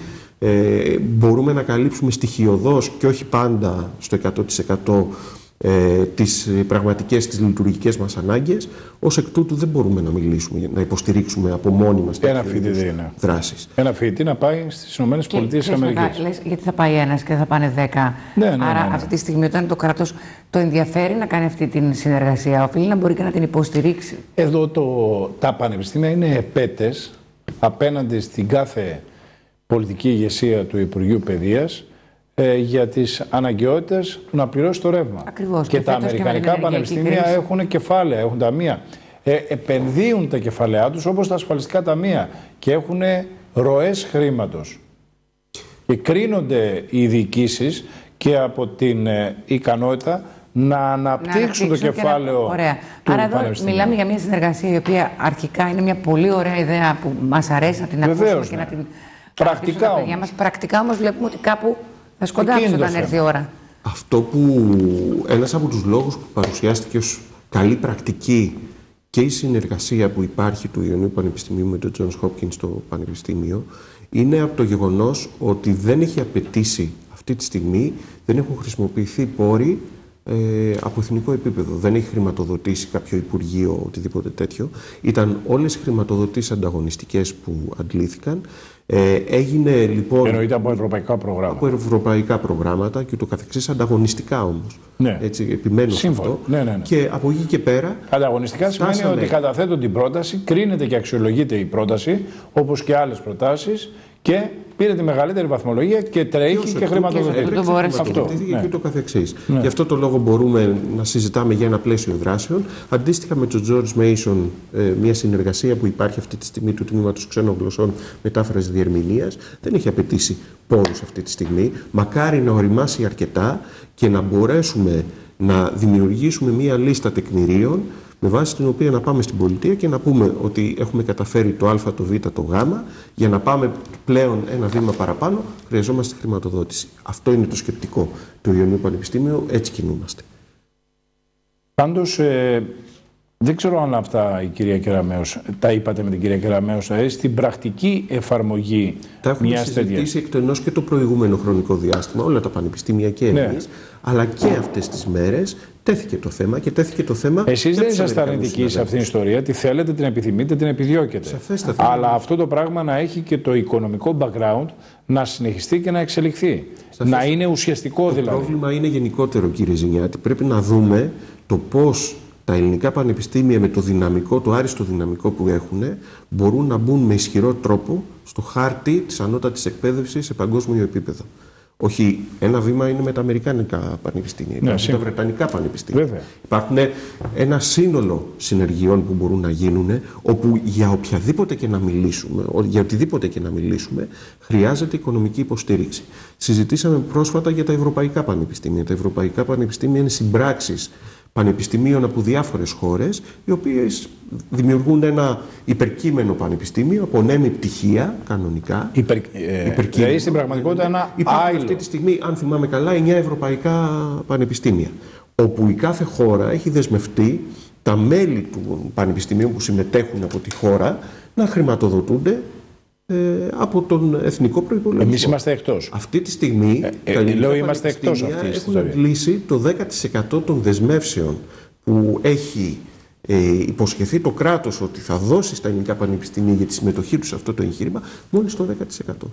Ε, μπορούμε να καλύψουμε στοιχειωδώς και όχι πάντα στο εκατό τοις εκατό Ε, τις πραγματικές, τις λειτουργικές μας ανάγκες. Ως εκ τούτου δεν μπορούμε να μιλήσουμε, να υποστηρίξουμε από μόνοι μας τέτοιες δράσεις. Ένα φοιτητή να πάει στις ΗΠΑ. Γιατί θα πάει ένας και θα πάνε δέκα. Ναι, ναι, ναι, Άρα ναι, ναι. αυτή τη στιγμή όταν το κράτος το ενδιαφέρει να κάνει αυτή την συνεργασία, οφείλει να μπορεί και να την υποστηρίξει. Εδώ το, τα πανεπιστήμια είναι επέτες απέναντι στην κάθε πολιτική ηγεσία του Υπουργείου Παιδείας Ε, για τις αναγκαιότητες του να πληρώσει το ρεύμα. Ακριβώς, και, και τα αμερικανικά και πανεπιστήμια έχουν κεφάλαια, έχουν ταμεία. Ε, επενδύουν τα κεφαλαία τους όπως τα ασφαλιστικά ταμεία και έχουν ροές χρήματος. Και κρίνονται οι διοικήσεις και από την ε, ικανότητα να αναπτύξουν, να το κεφάλαιο να... Ωραία. του Άρα εδώ πανεπιστημίου. Μιλάμε για μια συνεργασία η οποία αρχικά είναι μια πολύ ωραία ιδέα που μας αρέσει να την ακούσουμε Βεβαίως, και ναι. να την πρακτικά τα παιδιά μας. Πρακτικά όμως βλέπουμε ότι κάπου θα σκοντάψει όταν έρθει η ώρα. Αυτό που ένας από τους λόγους που παρουσιάστηκε ως καλή πρακτική και η συνεργασία που υπάρχει του Ιωνίου Πανεπιστημίου με το Johns Hopkins στο Πανεπιστήμιο είναι από το γεγονός ότι δεν έχει απαιτήσει αυτή τη στιγμή, δεν έχουν χρησιμοποιηθεί πόροι ε, από εθνικό επίπεδο. Δεν έχει χρηματοδοτήσει κάποιο υπουργείο, οτιδήποτε τέτοιο. Ήταν όλες οι χρηματοδοτήσεις ανταγωνιστικές που αντλήθηκαν. Ε, έγινε λοιπόν. Εννοείται από ευρωπαϊκά προγράμματα. Από ευρωπαϊκά προγράμματα και το καθεξής, ανταγωνιστικά όμως. Ναι. Έτσι, επιμένω σε αυτό. Ναι, ναι, ναι. Και από εκεί και πέρα. Ανταγωνιστικά φτάσαμε... σημαίνει ότι καταθέτουν την πρόταση, κρίνεται και αξιολογείται η πρόταση, όπως και άλλες προτάσεις, και πήρε τη μεγαλύτερη βαθμολογία και τρέχει και, και χρηματοδοτείται. Αυτό. Ναι. Και το καθεξής. Ναι. Γι' αυτό το λόγο μπορούμε να συζητάμε για ένα πλαίσιο δράσεων. Αντίστοιχα με τον George Mason, μια συνεργασία που υπάρχει αυτή τη στιγμή του Τμήματος Ξένων Γλωσσών Μετάφρασης Διερμηνίας, δεν έχει απαιτήσει πόρους αυτή τη στιγμή. Μακάρι να οριμάσει αρκετά και να μπορέσουμε να δημιουργήσουμε μια λίστα τεκμηρίων με βάση την οποία να πάμε στην πολιτεία και να πούμε ότι έχουμε καταφέρει το Α, το Β, το Γ, για να πάμε πλέον ένα βήμα παραπάνω, χρειαζόμαστε χρηματοδότηση. Αυτό είναι το σκεπτικό του Ιωνίου Πανεπιστήμιου, έτσι κινούμαστε. Πάντως, ε, δεν ξέρω αν αυτά η κυρία Κεραμέως, τα είπατε με την κυρία Κεραμέως, ε, στην πρακτική εφαρμογή τα έχουμε μιας τέτοιας. συζητήσει εκτενώς και το προηγούμενο χρονικό διάστημα, όλα τα πανεπιστήμια και εμείς, ναι. αλλά και αυτές τις μέρες τέθηκε το θέμα και τέθηκε το θέμα. Εσείς δεν είσαστε αρνητικοί σε αυτήν την ιστορία. Τη θέλετε, την επιθυμείτε, την επιδιώκετε. Σαφέστατα. Αλλά αυτό το πράγμα να έχει και το οικονομικό background να συνεχιστεί και να εξελιχθεί. Σαφέστατα. Να είναι ουσιαστικό το δηλαδή. Το πρόβλημα είναι γενικότερο, κύριε Ζηνιάτη. Πρέπει να δούμε το πώς τα ελληνικά πανεπιστήμια με το δυναμικό, το άριστο δυναμικό που έχουν, μπορούν να μπουν με ισχυρό τρόπο στο χάρτη της ανώτατης εκπαίδευσης σε παγκόσμιο επίπεδο. Όχι, ένα βήμα είναι με τα αμερικάνικα πανεπιστήμια, ναι, τα βρετανικά πανεπιστήμια. Βέβαια. Υπάρχουν ένα σύνολο συνεργειών που μπορούν να γίνουν, όπου για οποιαδήποτε και να μιλήσουμε, για οτιδήποτε και να μιλήσουμε, χρειάζεται οικονομική υποστήριξη. Συζητήσαμε πρόσφατα για τα ευρωπαϊκά πανεπιστήμια. Τα ευρωπαϊκά πανεπιστήμια είναι συμπράξεις πανεπιστημίων από διάφορες χώρες, οι οποίες δημιουργούν ένα υπερκείμενο πανεπιστήμιο, απονέμει πτυχία κανονικά. Υπερ, ε, δηλαδή στην πραγματικότητα ένα Υπάρχουν αυτή τη στιγμή, αν θυμάμαι καλά, εννιά ευρωπαϊκά πανεπιστήμια, όπου η κάθε χώρα έχει δεσμευτεί τα μέλη του πανεπιστημίου που συμμετέχουν από τη χώρα να χρηματοδοτούνται Ε, από τον εθνικό προϋπολογισμό. Εμείς είμαστε εκτός. Αυτή τη στιγμή ε, ε, ε, λέω είμαστε εκτός αυτή τη έχουν αντλήσει το δέκα τοις εκατό των δεσμεύσεων που έχει ε, υποσχεθεί το κράτος ότι θα δώσει στα ελληνικά πανεπιστήμια για τη συμμετοχή τους σε αυτό το εγχείρημα, μόλις το δέκα τοις εκατό.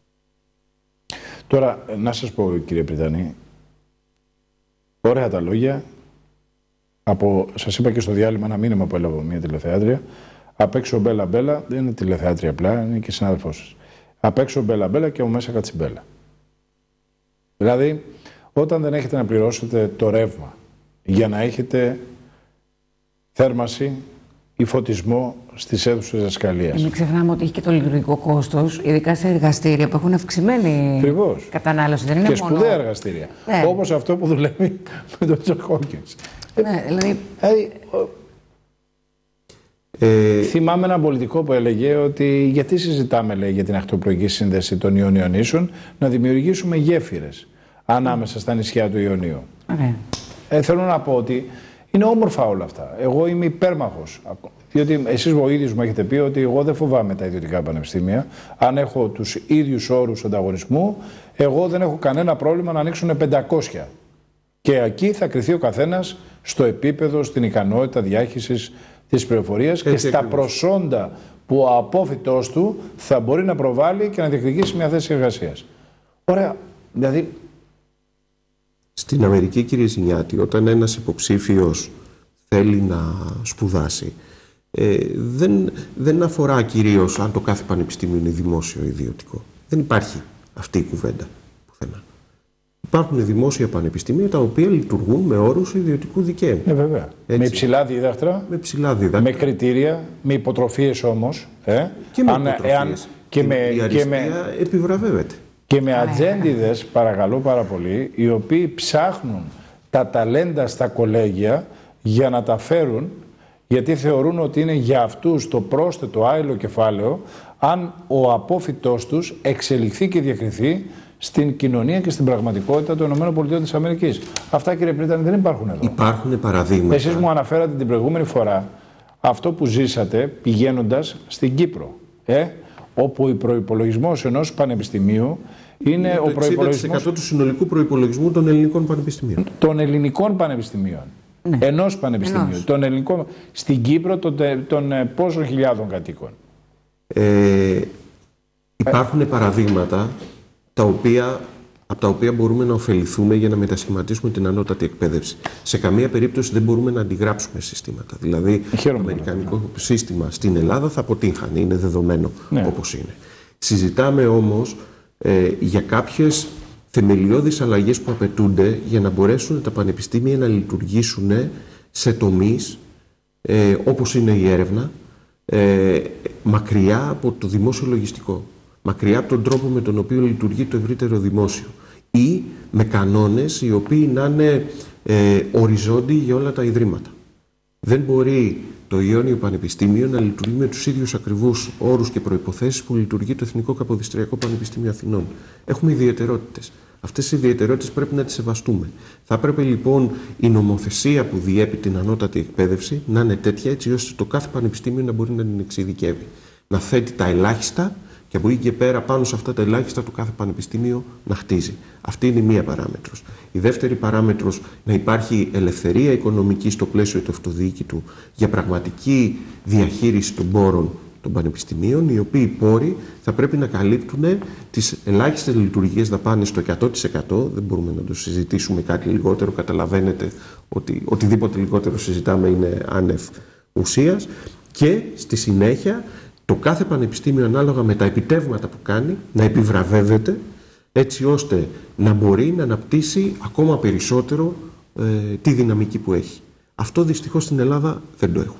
Τώρα, να σας πω, κύριε Πριτανή, ωραία τα λόγια, Από, σας είπα και στο διάλειμμα ένα μήνυμα που έλαβα μια τηλεθεάτρια. Απ' έξω μπέλα μπέλα, δεν είναι τηλεθεάτρια απλά, είναι και συνάδελφός σας. Απ' έξω μπέλα μπέλα και από μέσα κατσιμπέλα. Δηλαδή, όταν δεν έχετε να πληρώσετε το ρεύμα για να έχετε θέρμαση ή φωτισμό στις αίθουσες διδασκαλίας. Μην ξεχνάμε ότι έχει και το λειτουργικό κόστος, ειδικά σε εργαστήρια που έχουν αυξημένη Ακριβώς. κατανάλωση. Δεν είναι και μόνο... σπουδαία εργαστήρια. Ναι. Όπως αυτό που δουλεύει με τον Τζον Χόκκινς. Ναι, δηλαδή... δηλαδή ε... Θυμάμαι έναν πολιτικό που έλεγε ότι γιατί συζητάμε, λέει, για την ακτοπλοϊκή σύνδεση των Ιωνίων νήσων, να δημιουργήσουμε γέφυρες ανάμεσα στα νησιά του Ιωνίου. Okay. Ε, θέλω να πω ότι είναι όμορφα όλα αυτά. Εγώ είμαι υπέρμαχος. Διότι εσείς ο ίδιος μου έχετε πει ότι εγώ δεν φοβάμαι τα ιδιωτικά πανεπιστήμια. Αν έχω τους ίδιους όρους ανταγωνισμού, εγώ δεν έχω κανένα πρόβλημα να ανοίξουν πεντακόσια. Και εκεί θα κριθεί ο καθένας στο επίπεδο, στην ικανότητα διάχυσης της πληροφορίας και στα προσόντα που ο απόφοιτός του θα μπορεί να προβάλλει και να διεκδικήσει μια θέση εργασίας. Ωραία. Δηλαδή. Στην Αμερική, κύριε Ζηνιάτη, όταν ένας υποψήφιος θέλει να σπουδάσει, ε, δεν, δεν αφορά κυρίως αν το κάθε πανεπιστήμιο είναι δημόσιο ή ιδιωτικό. Δεν υπάρχει αυτή η κουβέντα πουθενά. Υπάρχουν δημόσια πανεπιστήμια τα οποία λειτουργούν με όρους ιδιωτικού δικαίου. Ναι, βέβαια. Έτσι. Με υψηλά δίδακτρα, με, ψηλά δίδακτρα. με κριτήρια, με υποτροφίες όμως. Ε, και με αν, υποτροφίες. Εάν, και, με, η και με επιβραβεύεται. Και με ατζέντιδες, παρακαλώ πάρα πολύ, οι οποίοι ψάχνουν τα ταλέντα στα κολέγια για να τα φέρουν, γιατί θεωρούν ότι είναι για αυτούς το πρόσθετο άειλο κεφάλαιο, αν ο απόφοιτός τους εξελιχθεί και διακριθεί στην κοινωνία και στην πραγματικότητα των ΗΠΑ. Αυτά, κύριε Πρίτανη, δεν υπάρχουν εδώ. Υπάρχουν παραδείγματα. Εσείς μου αναφέρατε την προηγούμενη φορά αυτό που ζήσατε πηγαίνοντας στην Κύπρο. Ε? Όπου ο προϋπολογισμός ενός πανεπιστημίου είναι, είναι ο προϋπολογισμός... εξήντα τοις εκατό του συνολικού προϋπολογισμού των ελληνικών πανεπιστημίων. Των ελληνικών πανεπιστημίων. Ναι. Ενός πανεπιστημίου. Ενός. Των ελληνικών... Στην Κύπρο των, των πόσων χιλιάδων κατοίκων. Ε, υπάρχουν ε... παραδείγματα τα οποία, από τα οποία μπορούμε να ωφεληθούμε για να μετασχηματίσουμε την ανώτατη εκπαίδευση. Σε καμία περίπτωση δεν μπορούμε να αντιγράψουμε συστήματα. Δηλαδή, το αμερικανικό ναι. σύστημα στην Ελλάδα θα αποτύχανε, είναι δεδομένο ναι. όπως είναι. Συζητάμε όμως ε, για κάποιες θεμελιώδεις αλλαγές που απαιτούνται για να μπορέσουν τα πανεπιστήμια να λειτουργήσουν σε τομείς ε, όπως είναι η έρευνα, ε, μακριά από το δημόσιο λογιστικό. Μακριά από τον τρόπο με τον οποίο λειτουργεί το ευρύτερο δημόσιο ή με κανόνες οι οποίοι να είναι ε, οριζόντιοι για όλα τα ιδρύματα. Δεν μπορεί το Ιόνιο Πανεπιστήμιο να λειτουργεί με τους ίδιους ακριβούς όρους και προϋποθέσεις που λειτουργεί το Εθνικό Καποδιστριακό Πανεπιστήμιο Αθηνών. Έχουμε ιδιαιτερότητες. Αυτές οι ιδιαιτερότητες πρέπει να τις σεβαστούμε. Θα έπρεπε λοιπόν η νομοθεσία που διέπει την ανώτατη εκπαίδευση να είναι τέτοια έτσι ώστε το κάθε πανεπιστήμιο να μπορεί να την εξειδικεύει. Να θέτει τα ελάχιστα και από εκεί και πέρα πάνω σε αυτά τα ελάχιστα το κάθε πανεπιστήμιο να χτίζει. Αυτή είναι η μία παράμετρος. Η δεύτερη παράμετρος, να υπάρχει ελευθερία οικονομική στο πλαίσιο του αυτοδιοίκητου για πραγματική διαχείριση των πόρων των πανεπιστημίων, οι οποίοι πόροι θα πρέπει να καλύπτουν τις ελάχιστες λειτουργικές δαπάνες στο εκατό τοις εκατό. Δεν μπορούμε να το συζητήσουμε κάτι λιγότερο. Καταλαβαίνετε ότι οτιδήποτε λιγότερο συζητάμε είναι άνευ ουσίας. Και στη συνέχεια το κάθε πανεπιστήμιο ανάλογα με τα επιτεύγματα που κάνει να επιβραβεύεται έτσι ώστε να μπορεί να αναπτύσσει ακόμα περισσότερο ε, τη δυναμική που έχει. Αυτό δυστυχώς στην Ελλάδα δεν το έχουμε.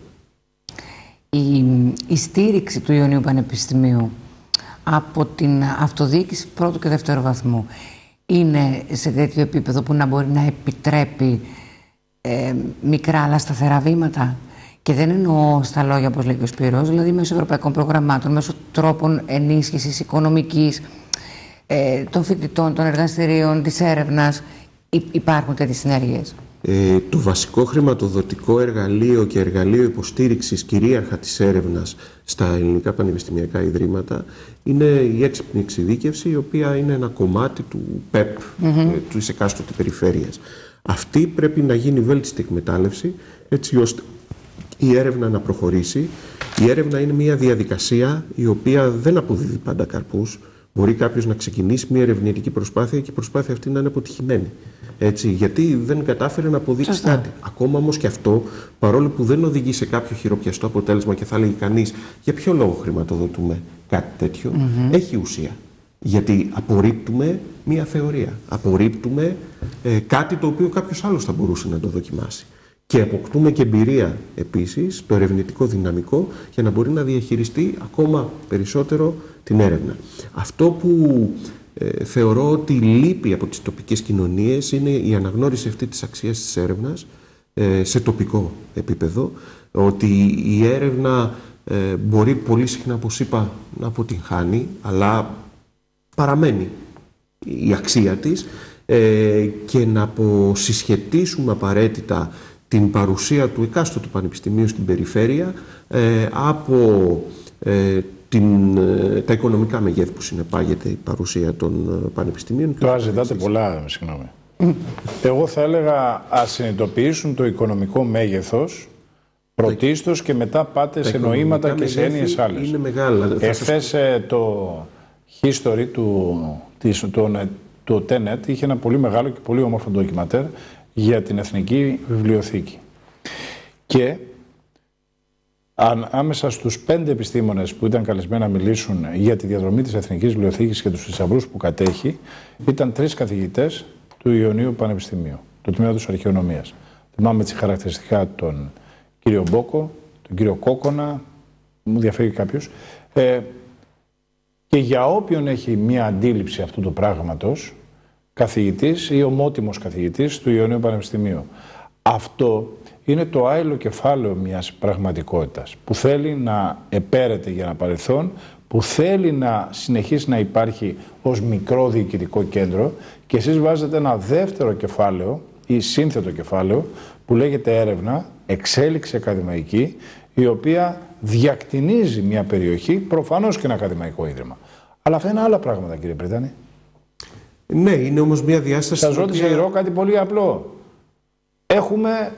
Η, η στήριξη του Ιωνίου Πανεπιστημίου από την αυτοδιοίκηση πρώτου και δεύτερου βαθμού είναι σε τέτοιο επίπεδο που να μπορεί να επιτρέπει ε, μικρά αλλά σταθερά βήματα. Και δεν εννοώ στα λόγια, όπως λέει και ο Σπύρος, δηλαδή μέσω ευρωπαϊκών προγραμμάτων, μέσω τρόπων ενίσχυσης οικονομικής, ε, των φοιτητών, των εργαστηρίων, της έρευνας. Υ, υπάρχουν τέτοιες συνέργειες. Ε, το βασικό χρηματοδοτικό εργαλείο και εργαλείο υποστήριξης κυρίαρχα της έρευνας στα ελληνικά πανεπιστημιακά ιδρύματα είναι η έξυπνη εξειδίκευση, η οποία είναι ένα κομμάτι του ΠΕΠ, mm-hmm. ε, της εκάστοτε περιφέρειας. Αυτή πρέπει να γίνει βέλτιστη εκμετάλλευση, έτσι ώστε η έρευνα να προχωρήσει. Η έρευνα είναι μια διαδικασία η οποία δεν αποδίδει πάντα καρπούς. Μπορεί κάποιος να ξεκινήσει μια ερευνητική προσπάθεια και η προσπάθεια αυτή να είναι αποτυχημένη. Έτσι, γιατί δεν κατάφερε να αποδείξει Σωστά. κάτι. Ακόμα όμως και αυτό, παρόλο που δεν οδηγεί σε κάποιο χειροπιαστό αποτέλεσμα και θα έλεγε κανείς για ποιο λόγο χρηματοδοτούμε κάτι τέτοιο, mm-hmm. έχει ουσία. Γιατί απορρίπτουμε μια θεωρία. Απορρίπτουμε ε, κάτι το οποίο κάποιος άλλος θα μπορούσε να το δοκιμάσει. Και αποκτούμε και εμπειρία επίσης, το ερευνητικό δυναμικό, για να μπορεί να διαχειριστεί ακόμα περισσότερο την έρευνα. Αυτό που ε, θεωρώ ότι λείπει από τις τοπικές κοινωνίες είναι η αναγνώριση αυτή της αξίας της έρευνας ε, σε τοπικό επίπεδο, ότι η έρευνα ε, μπορεί πολύ συχνά, όπως είπα, να αποτυγχάνει, αλλά παραμένει η αξία της ε, και να αποσυσχετίσουμε απαραίτητα την παρουσία του εκάστοτε πανεπιστημίου στην περιφέρεια ε, από ε, την, ε, τα οικονομικά μεγέθη που συνεπάγεται η παρουσία των ε, πανεπιστημίων. Τώρα ζητάτε πολλά, συγγνώμη. Εγώ θα έλεγα ας συνειδητοποιήσουν το οικονομικό μέγεθος πρωτίστως και μετά πάτε σε νοήματα και σε έννοιες άλλες. Είναι μεγάλα. Εχθές σας... το history του, της, του, του τένετ είχε ένα πολύ μεγάλο και πολύ όμορφο ντοκιματέρ για την Εθνική Βιβλιοθήκη. Και άμεσα στους πέντε επιστήμονες που ήταν καλεσμένοι να μιλήσουν για τη διαδρομή της Εθνικής Βιβλιοθήκης και τους θησαυρούς που κατέχει, ήταν τρεις καθηγητές του Ιωνίου Πανεπιστημίου, του Τμήματος Αρχαιονομίας. Θυμάμαι τις χαρακτηριστικά τον κύριο Μπόκο, τον κύριο Κόκονα, μου διαφεύγει κάποιος, ε, και για όποιον έχει μία αντίληψη αυτού του πράγματος, καθηγητής ή ομότιμος καθηγητής του Ιωνίου Πανεπιστημίου. Αυτό είναι το άειλο κεφάλαιο μιας πραγματικότητας που θέλει να επέρεται για ένα παρελθόν, που θέλει να συνεχίσει να υπάρχει ως μικρό διοικητικό κέντρο και εσείς βάζετε ένα δεύτερο κεφάλαιο ή σύνθετο κεφάλαιο που λέγεται έρευνα, εξέλιξη ακαδημαϊκή, η οποία διακτηνίζει μια περιοχή, προφανώς και ένα ακαδημαϊκό ίδρυμα. Αλλά αυτά είναι άλλα πράγματα, κύριε Πρίτανη. Ναι, είναι όμως μια διάσταση... Σας ρώτησε η Ρο κάτι πολύ απλό. Έχουμε,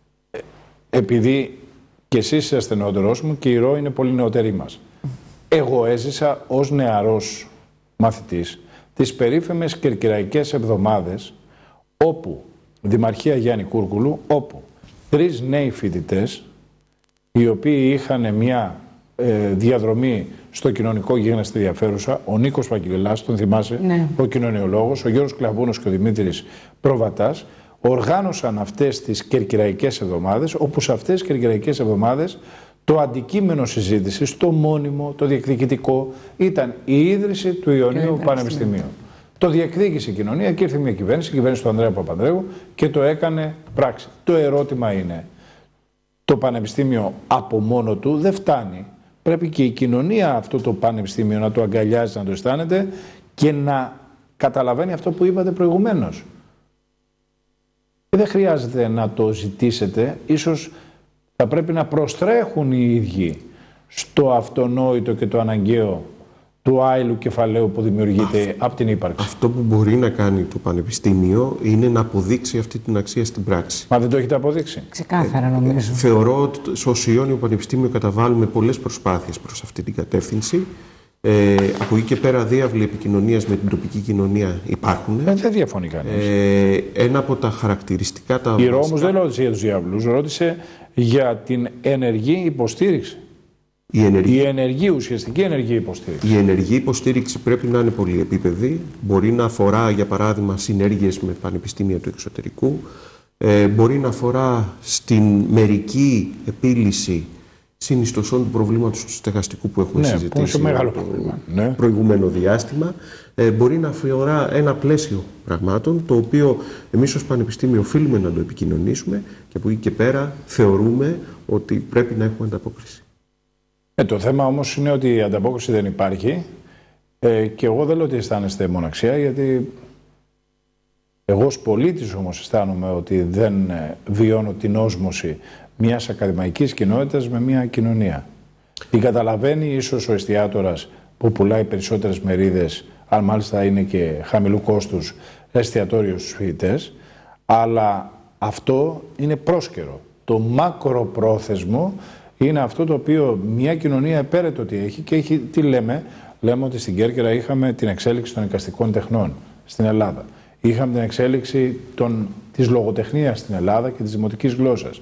επειδή και εσείς είσαστε νεότερός μου και η Ρο είναι πολύ νεότερη μας. Εγώ έζησα ως νεαρός μαθητής τις περίφημες κερκυραϊκές εβδομάδες, όπου, Δημαρχία Γιάννη Κούρκουλου, όπου τρεις νέοι φοιτητές, οι οποίοι είχαν μια ε, διαδρομή στο κοινωνικό γίγνεσθε ενδιαφέρουσα, ο Νίκος Παγγελάς, τον θυμάσαι, ναι. ο κοινωνιολόγος, ο Γιώργος Κλαβούνος και ο Δημήτρης Προβατάς, οργάνωσαν αυτές τις κερκυραϊκές εβδομάδες, όπου σε αυτές τις κερκυραϊκές εβδομάδες το αντικείμενο συζήτησης, το μόνιμο, το διεκδικητικό, ήταν η ίδρυση του Ιωνίου Πανεπιστημίου. Το διεκδίκησε η κοινωνία και ήρθε μια κυβέρνηση, η κυβέρνηση του Ανδρέα Παπανδρέου, και το έκανε πράξη. Το ερώτημα είναι, το πανεπιστήμιο από μόνο του δεν φτάνει. Πρέπει και η κοινωνία αυτό το πανεπιστήμιο να το αγκαλιάζει, να το αισθάνεται και να καταλαβαίνει αυτό που είπατε προηγουμένως. Και δεν χρειάζεται να το ζητήσετε, ίσως θα πρέπει να προστρέχουν οι ίδιοι στο αυτονόητο και το αναγκαίο του άειλου κεφαλαίου που δημιουργείται αυτό, από την ύπαρξη. Αυτό που μπορεί να κάνει το Πανεπιστήμιο είναι να αποδείξει αυτή την αξία στην πράξη. Μα δεν το έχετε αποδείξει. Ξεκάθαρα νομίζω. Ε, θεωρώ ότι στο Ιόνιο Πανεπιστήμιο καταβάλουμε πολλές προσπάθειες προς αυτή την κατεύθυνση. Ε, από εκεί και πέρα διάβλοι επικοινωνίας με την τοπική κοινωνία υπάρχουν. Ε, δεν διαφωνεί κανείς. Ε, ένα από τα χαρακτηριστικά... Τα η Ρο όμως δεν ρώτησε για τους διάβλους, ρώτησε για την ενεργή υποστήριξη. Η ενεργή... η ενεργή, ουσιαστική ενεργή υποστήριξη. Η ενεργή υποστήριξη πρέπει να είναι πολυεπίπεδη. Μπορεί να αφορά, για παράδειγμα, συνέργειες με πανεπιστήμια του εξωτερικού. Ε, μπορεί να αφορά στην μερική επίλυση συνιστοσών του προβλήματος του στεγαστικού που έχουμε ναι, συζητήσει που μεγάλο το πρόβλημα. Ναι. προηγούμενο διάστημα. Ε, μπορεί να αφορά ένα πλαίσιο πραγμάτων, το οποίο εμείς ως Πανεπιστήμιο οφείλουμε να το επικοινωνήσουμε και από εκεί και πέρα θεωρούμε ότι πρέπει να έχουμε ανταπόκριση. Ε, το θέμα όμως είναι ότι η ανταπόκριση δεν υπάρχει ε, και εγώ δεν λέω ότι αισθάνεστε μοναξιά, γιατί εγώ ως πολίτης όμως αισθάνομαι ότι δεν ε, βιώνω την όσμωση μιας ακαδημαϊκής κοινότητας με μια κοινωνία. Την καταλαβαίνει ίσως ο εστιατόρας που πουλάει περισσότερες μερίδες, αν μάλιστα είναι και χαμηλού κόστους εστιατόριο στους φοιτητές, αλλά αυτό είναι πρόσκαιρο. Το μακροπρόθεσμο είναι αυτό το οποίο μια κοινωνία επέρεται ότι έχει και έχει, τι λέμε, λέμε ότι στην Κέρκυρα είχαμε την εξέλιξη των εικαστικών τεχνών στην Ελλάδα. Είχαμε την εξέλιξη των, της λογοτεχνίας στην Ελλάδα και της δημοτικής γλώσσας.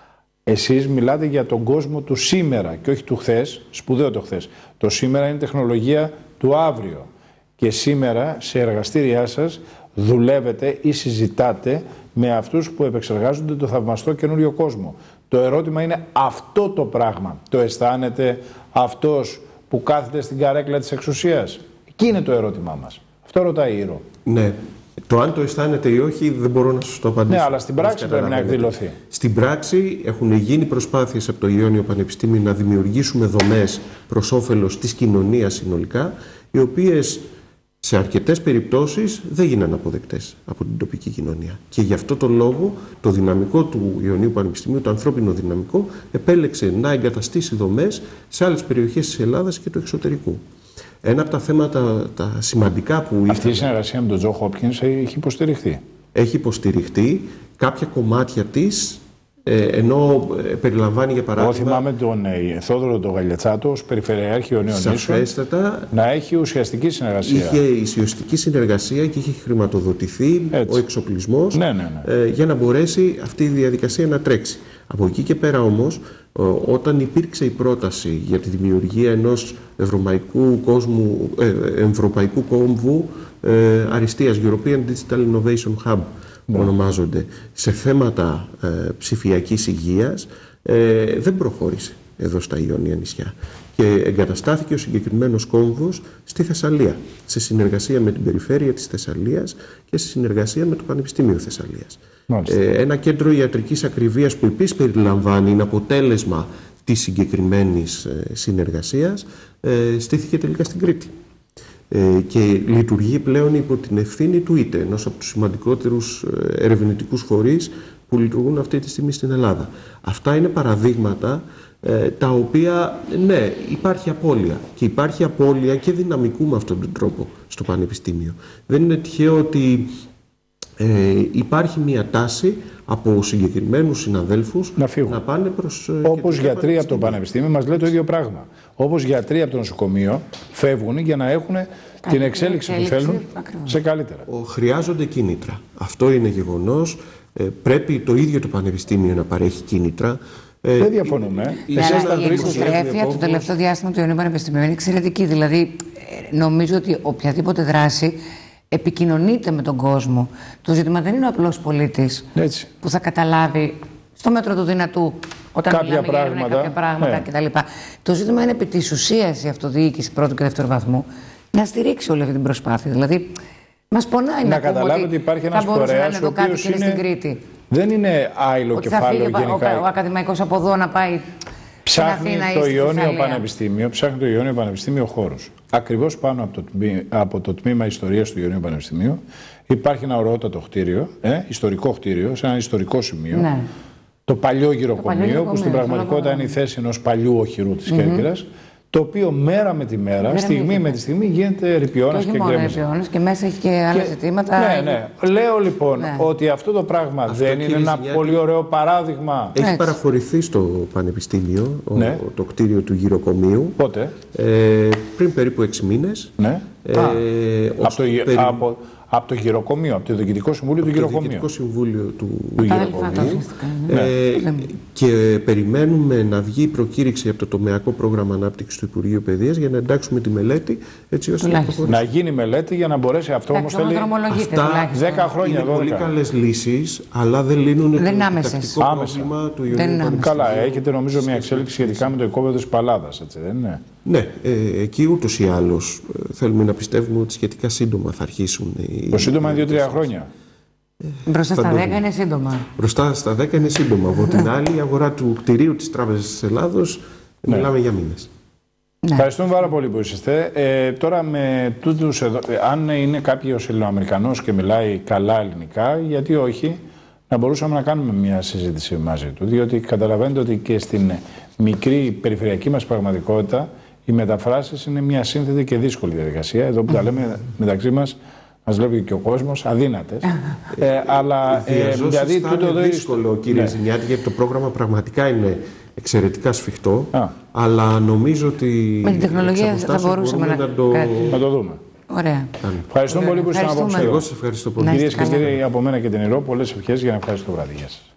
Εσείς μιλάτε για τον κόσμο του σήμερα και όχι του χθες, σπουδαίο το χθες. Το σήμερα είναι τεχνολογία του αύριο. Και σήμερα σε εργαστήριά σας δουλεύετε ή συζητάτε με αυτούς που επεξεργάζονται το θαυμαστό καινούριο κόσμο. Το ερώτημα είναι αυτό το πράγμα. Το αισθάνεται αυτός που κάθεται στην καρέκλα της εξουσίας? Εκεί είναι το ερώτημά μας. Αυτό ρωτάει η Ήρο. Ναι. Το αν το αισθάνεται ή όχι δεν μπορώ να σας το απαντήσω. Ναι, αλλά στην πράξη πρέπει να εκδηλωθεί. Στην πράξη έχουν γίνει προσπάθειες από το Ιόνιο Πανεπιστήμιο να δημιουργήσουμε δομές προς όφελος της κοινωνίας συνολικά, οι οποίες σε αρκετές περιπτώσεις δεν γίνανε αποδεκτές από την τοπική κοινωνία. Και γι' αυτό το λόγο το δυναμικό του Ιωνίου Πανεπιστημίου, το ανθρώπινο δυναμικό, επέλεξε να εγκαταστήσει δομές σε άλλες περιοχές της Ελλάδας και του εξωτερικού. Ένα από τα θέματα τα σημαντικά που είχαμε... Αυτή η συνεργασία με τον Τζο Χόπκινς έχει υποστηριχθεί. Έχει υποστηριχθεί. Κάποια κομμάτια της, ε, ενώ ε, περιλαμβάνει για παράδειγμα... Εγώ θυμάμαι τον ε, Θόδωρο τον Γαλιατσάτο ως Περιφερειάρχη Ιωνίων Νήσων να έχει ουσιαστική συνεργασία. Είχε ουσιαστική συνεργασία και είχε χρηματοδοτηθεί Έτσι. ο εξοπλισμός ναι, ναι, ναι. Ε, για να μπορέσει αυτή η διαδικασία να τρέξει. Από εκεί και πέρα όμως, όταν υπήρξε η πρόταση για τη δημιουργία ενός ευρωπαϊκού, κόσμου, ε, ευρωπαϊκού κόμβου ε, αριστείας, European Digital Innovation Hub, που ονομάζονται, σε θέματα ε, ψηφιακής υγείας, ε, δεν προχώρησε εδώ στα Ιόνια νησιά. Και εγκαταστάθηκε ο συγκεκριμένος κόμβος στη Θεσσαλία, σε συνεργασία με την περιφέρεια της Θεσσαλίας και σε συνεργασία με το Πανεπιστήμιο Θεσσαλίας. Ε, ένα κέντρο ιατρικής ακριβίας που επίσης περιλαμβάνει, είναι αποτέλεσμα της συγκεκριμένης ε, συνεργασίας, ε, στήθηκε τελικά στην Κρήτη. Ε, και λειτουργεί πλέον υπό την ευθύνη του ΙΤΕ, ενός από τους σημαντικότερους ερευνητικούς φορείς που λειτουργούν αυτή τη στιγμή στην Ελλάδα. Αυτά είναι παραδείγματα ε, τα οποία, ναι, υπάρχει απώλεια. Και υπάρχει απώλεια και δυναμικού με αυτόν τον τρόπο στο Πανεπιστήμιο. Δεν είναι τυχαίο ότι ε, υπάρχει μια τάση από συγκεκριμένους συναδέλφους να, να πάνε προς... Όπως γιατροί από το Πανεπιστήμιο μας λέει το ίδιο πράγμα. Όπως γιατροί από το νοσοκομείο φεύγουν για να έχουν την εξέλιξη, εξέλιξη που θέλουν ακριβώς. σε καλύτερα. Ο, χρειάζονται κίνητρα. Αυτό είναι γεγονός. Ε, πρέπει το ίδιο το Πανεπιστήμιο να παρέχει κίνητρα. Ε, Δεν διαφωνούμε. Η, η, η υποστρέφεια το τελευταίο διάστημα του Ιωνίου Πανεπιστημίου είναι εξαιρετική. Δηλαδή, νομίζω ότι οποιαδήποτε δράση επικοινωνείται με τον κόσμο. Το ζήτημα δεν είναι ο απλός πολίτης Έτσι. που θα καταλάβει στο μέτρο του δυνατού όταν κάποια μιλάμε πράγματα, για κάποια πράγματα ναι. κτλ. Το ζήτημα είναι επί της ουσίας η αυτοδιοίκηση πρώτου και δεύτερου βαθμού να στηρίξει όλη αυτή την προσπάθεια. Δηλαδή, μας πονάει να, να καταλάβει ότι υπάρχει ένας φορέας ο οποίος είναι... στην Κρήτη. Δεν είναι άειλο κεφάλαιο γενικά. Ο, ο ακαδημαϊκός από εδώ να πάει. Ψάχνει το Ιόνιο Πανεπιστήμιο, ψάχνει το Ιόνιο Πανεπιστήμιο χώρους. Ακριβώς πάνω από το, από το τμήμα Ιστορίας του Ιωνίου Πανεπιστημίου υπάρχει ένα ωραιότατο κτίριο, ε, ιστορικό κτίριο, σε ένα ιστορικό σημείο. Ναι. Το παλιό γυροκομείο, που στην πραγματικότητα είναι η θέση ενός παλιού οχυρού της mm-hmm. Κέρκυρας, το οποίο μέρα με τη μέρα, μέρα στιγμή με τη στιγμή, γίνεται ρηπιώνας και, και γκρέμιζε. Και μέσα έχει και άλλα και... ζητήματα. Ναι, ναι. Λέω λοιπόν ναι. ότι αυτό το πράγμα αυτό δεν είναι ένα Ζηνιάτη... πολύ ωραίο παράδειγμα. Έχει Έτσι. παραχωρηθεί στο Πανεπιστήμιο ναι. ο, το κτίριο του γυροκομείου. Πότε? Ε, πριν περίπου έξι μήνες. Ναι. Ε, από, το, περι... από, από το γυροκομείο, από το Διοικητικό Συμβούλιο από του Γυροκομείου. Το Διοικητικό Συμβούλιο του, του Γυροκομείου. Ναι. Ε, και περιμένουμε να βγει η προκήρυξη από το τομεακό πρόγραμμα ανάπτυξης του Υπουργείου Παιδείας για να εντάξουμε τη μελέτη, έτσι ώστε να, να γίνει μελέτη για να μπορέσει αυτό όμως θέλει. Αυτά δέκα χρόνια. Είναι πολύ καλές λύσεις, αλλά δεν λύνουν το επιτακτικό πρόβλημα του Ιωνίου Πανεπιστημίου. Καλά, έχετε νομίζω μια εξέλιξη σχετικά με το οικόπεδο της Παλάδας, έτσι δεν είναι? Ναι, ε, εκεί ούτως ή άλλως θέλουμε να πιστεύουμε ότι σχετικά σύντομα θα αρχίσουν. Το σύντομα είναι δύο τρία χρόνια. Ε, Μπροστά στα δέκα είναι σύντομα. Μπροστά στα δέκα είναι σύντομα. Από την άλλη, η αγορά του κτηρίου της Τράπεζας της Ελλάδος ναι. μιλάμε για μήνες. Ναι. Ευχαριστούμε πάρα πολύ που είσαστε. Ε, τώρα με τούτους εδώ, αν είναι κάποιος Ελληνοαμερικανός και μιλάει καλά ελληνικά, γιατί όχι, να μπορούσαμε να κάνουμε μια συζήτηση μαζί του. Διότι καταλαβαίνετε ότι και στην μικρή περιφερειακή μας πραγματικότητα οι μεταφράσεις είναι μια σύνθετη και δύσκολη διαδικασία. Εδώ που τα λέμε μεταξύ μας, μας βλέπει και ο κόσμος, αδύνατες. ε, αλλά ε, δηλαδή τούτο εδώ είναι δύσκολο, κύριε ναι. Ζηνιάτη, γιατί το πρόγραμμα πραγματικά είναι εξαιρετικά σφιχτό, Α. αλλά νομίζω ότι με την τεχνολογία θα μπορούσαμε να, να, το... να το δούμε. Ωραία. Ευχαριστώ πολύ που ήσασταν απόψε εδώ. Εγώ σας ευχαριστώ πολύ. Κυρίες και κύριοι, από μένα και την Ηρώ, πολλές ευχές για να ευχαριστώ το βράδυ. Γεια σας.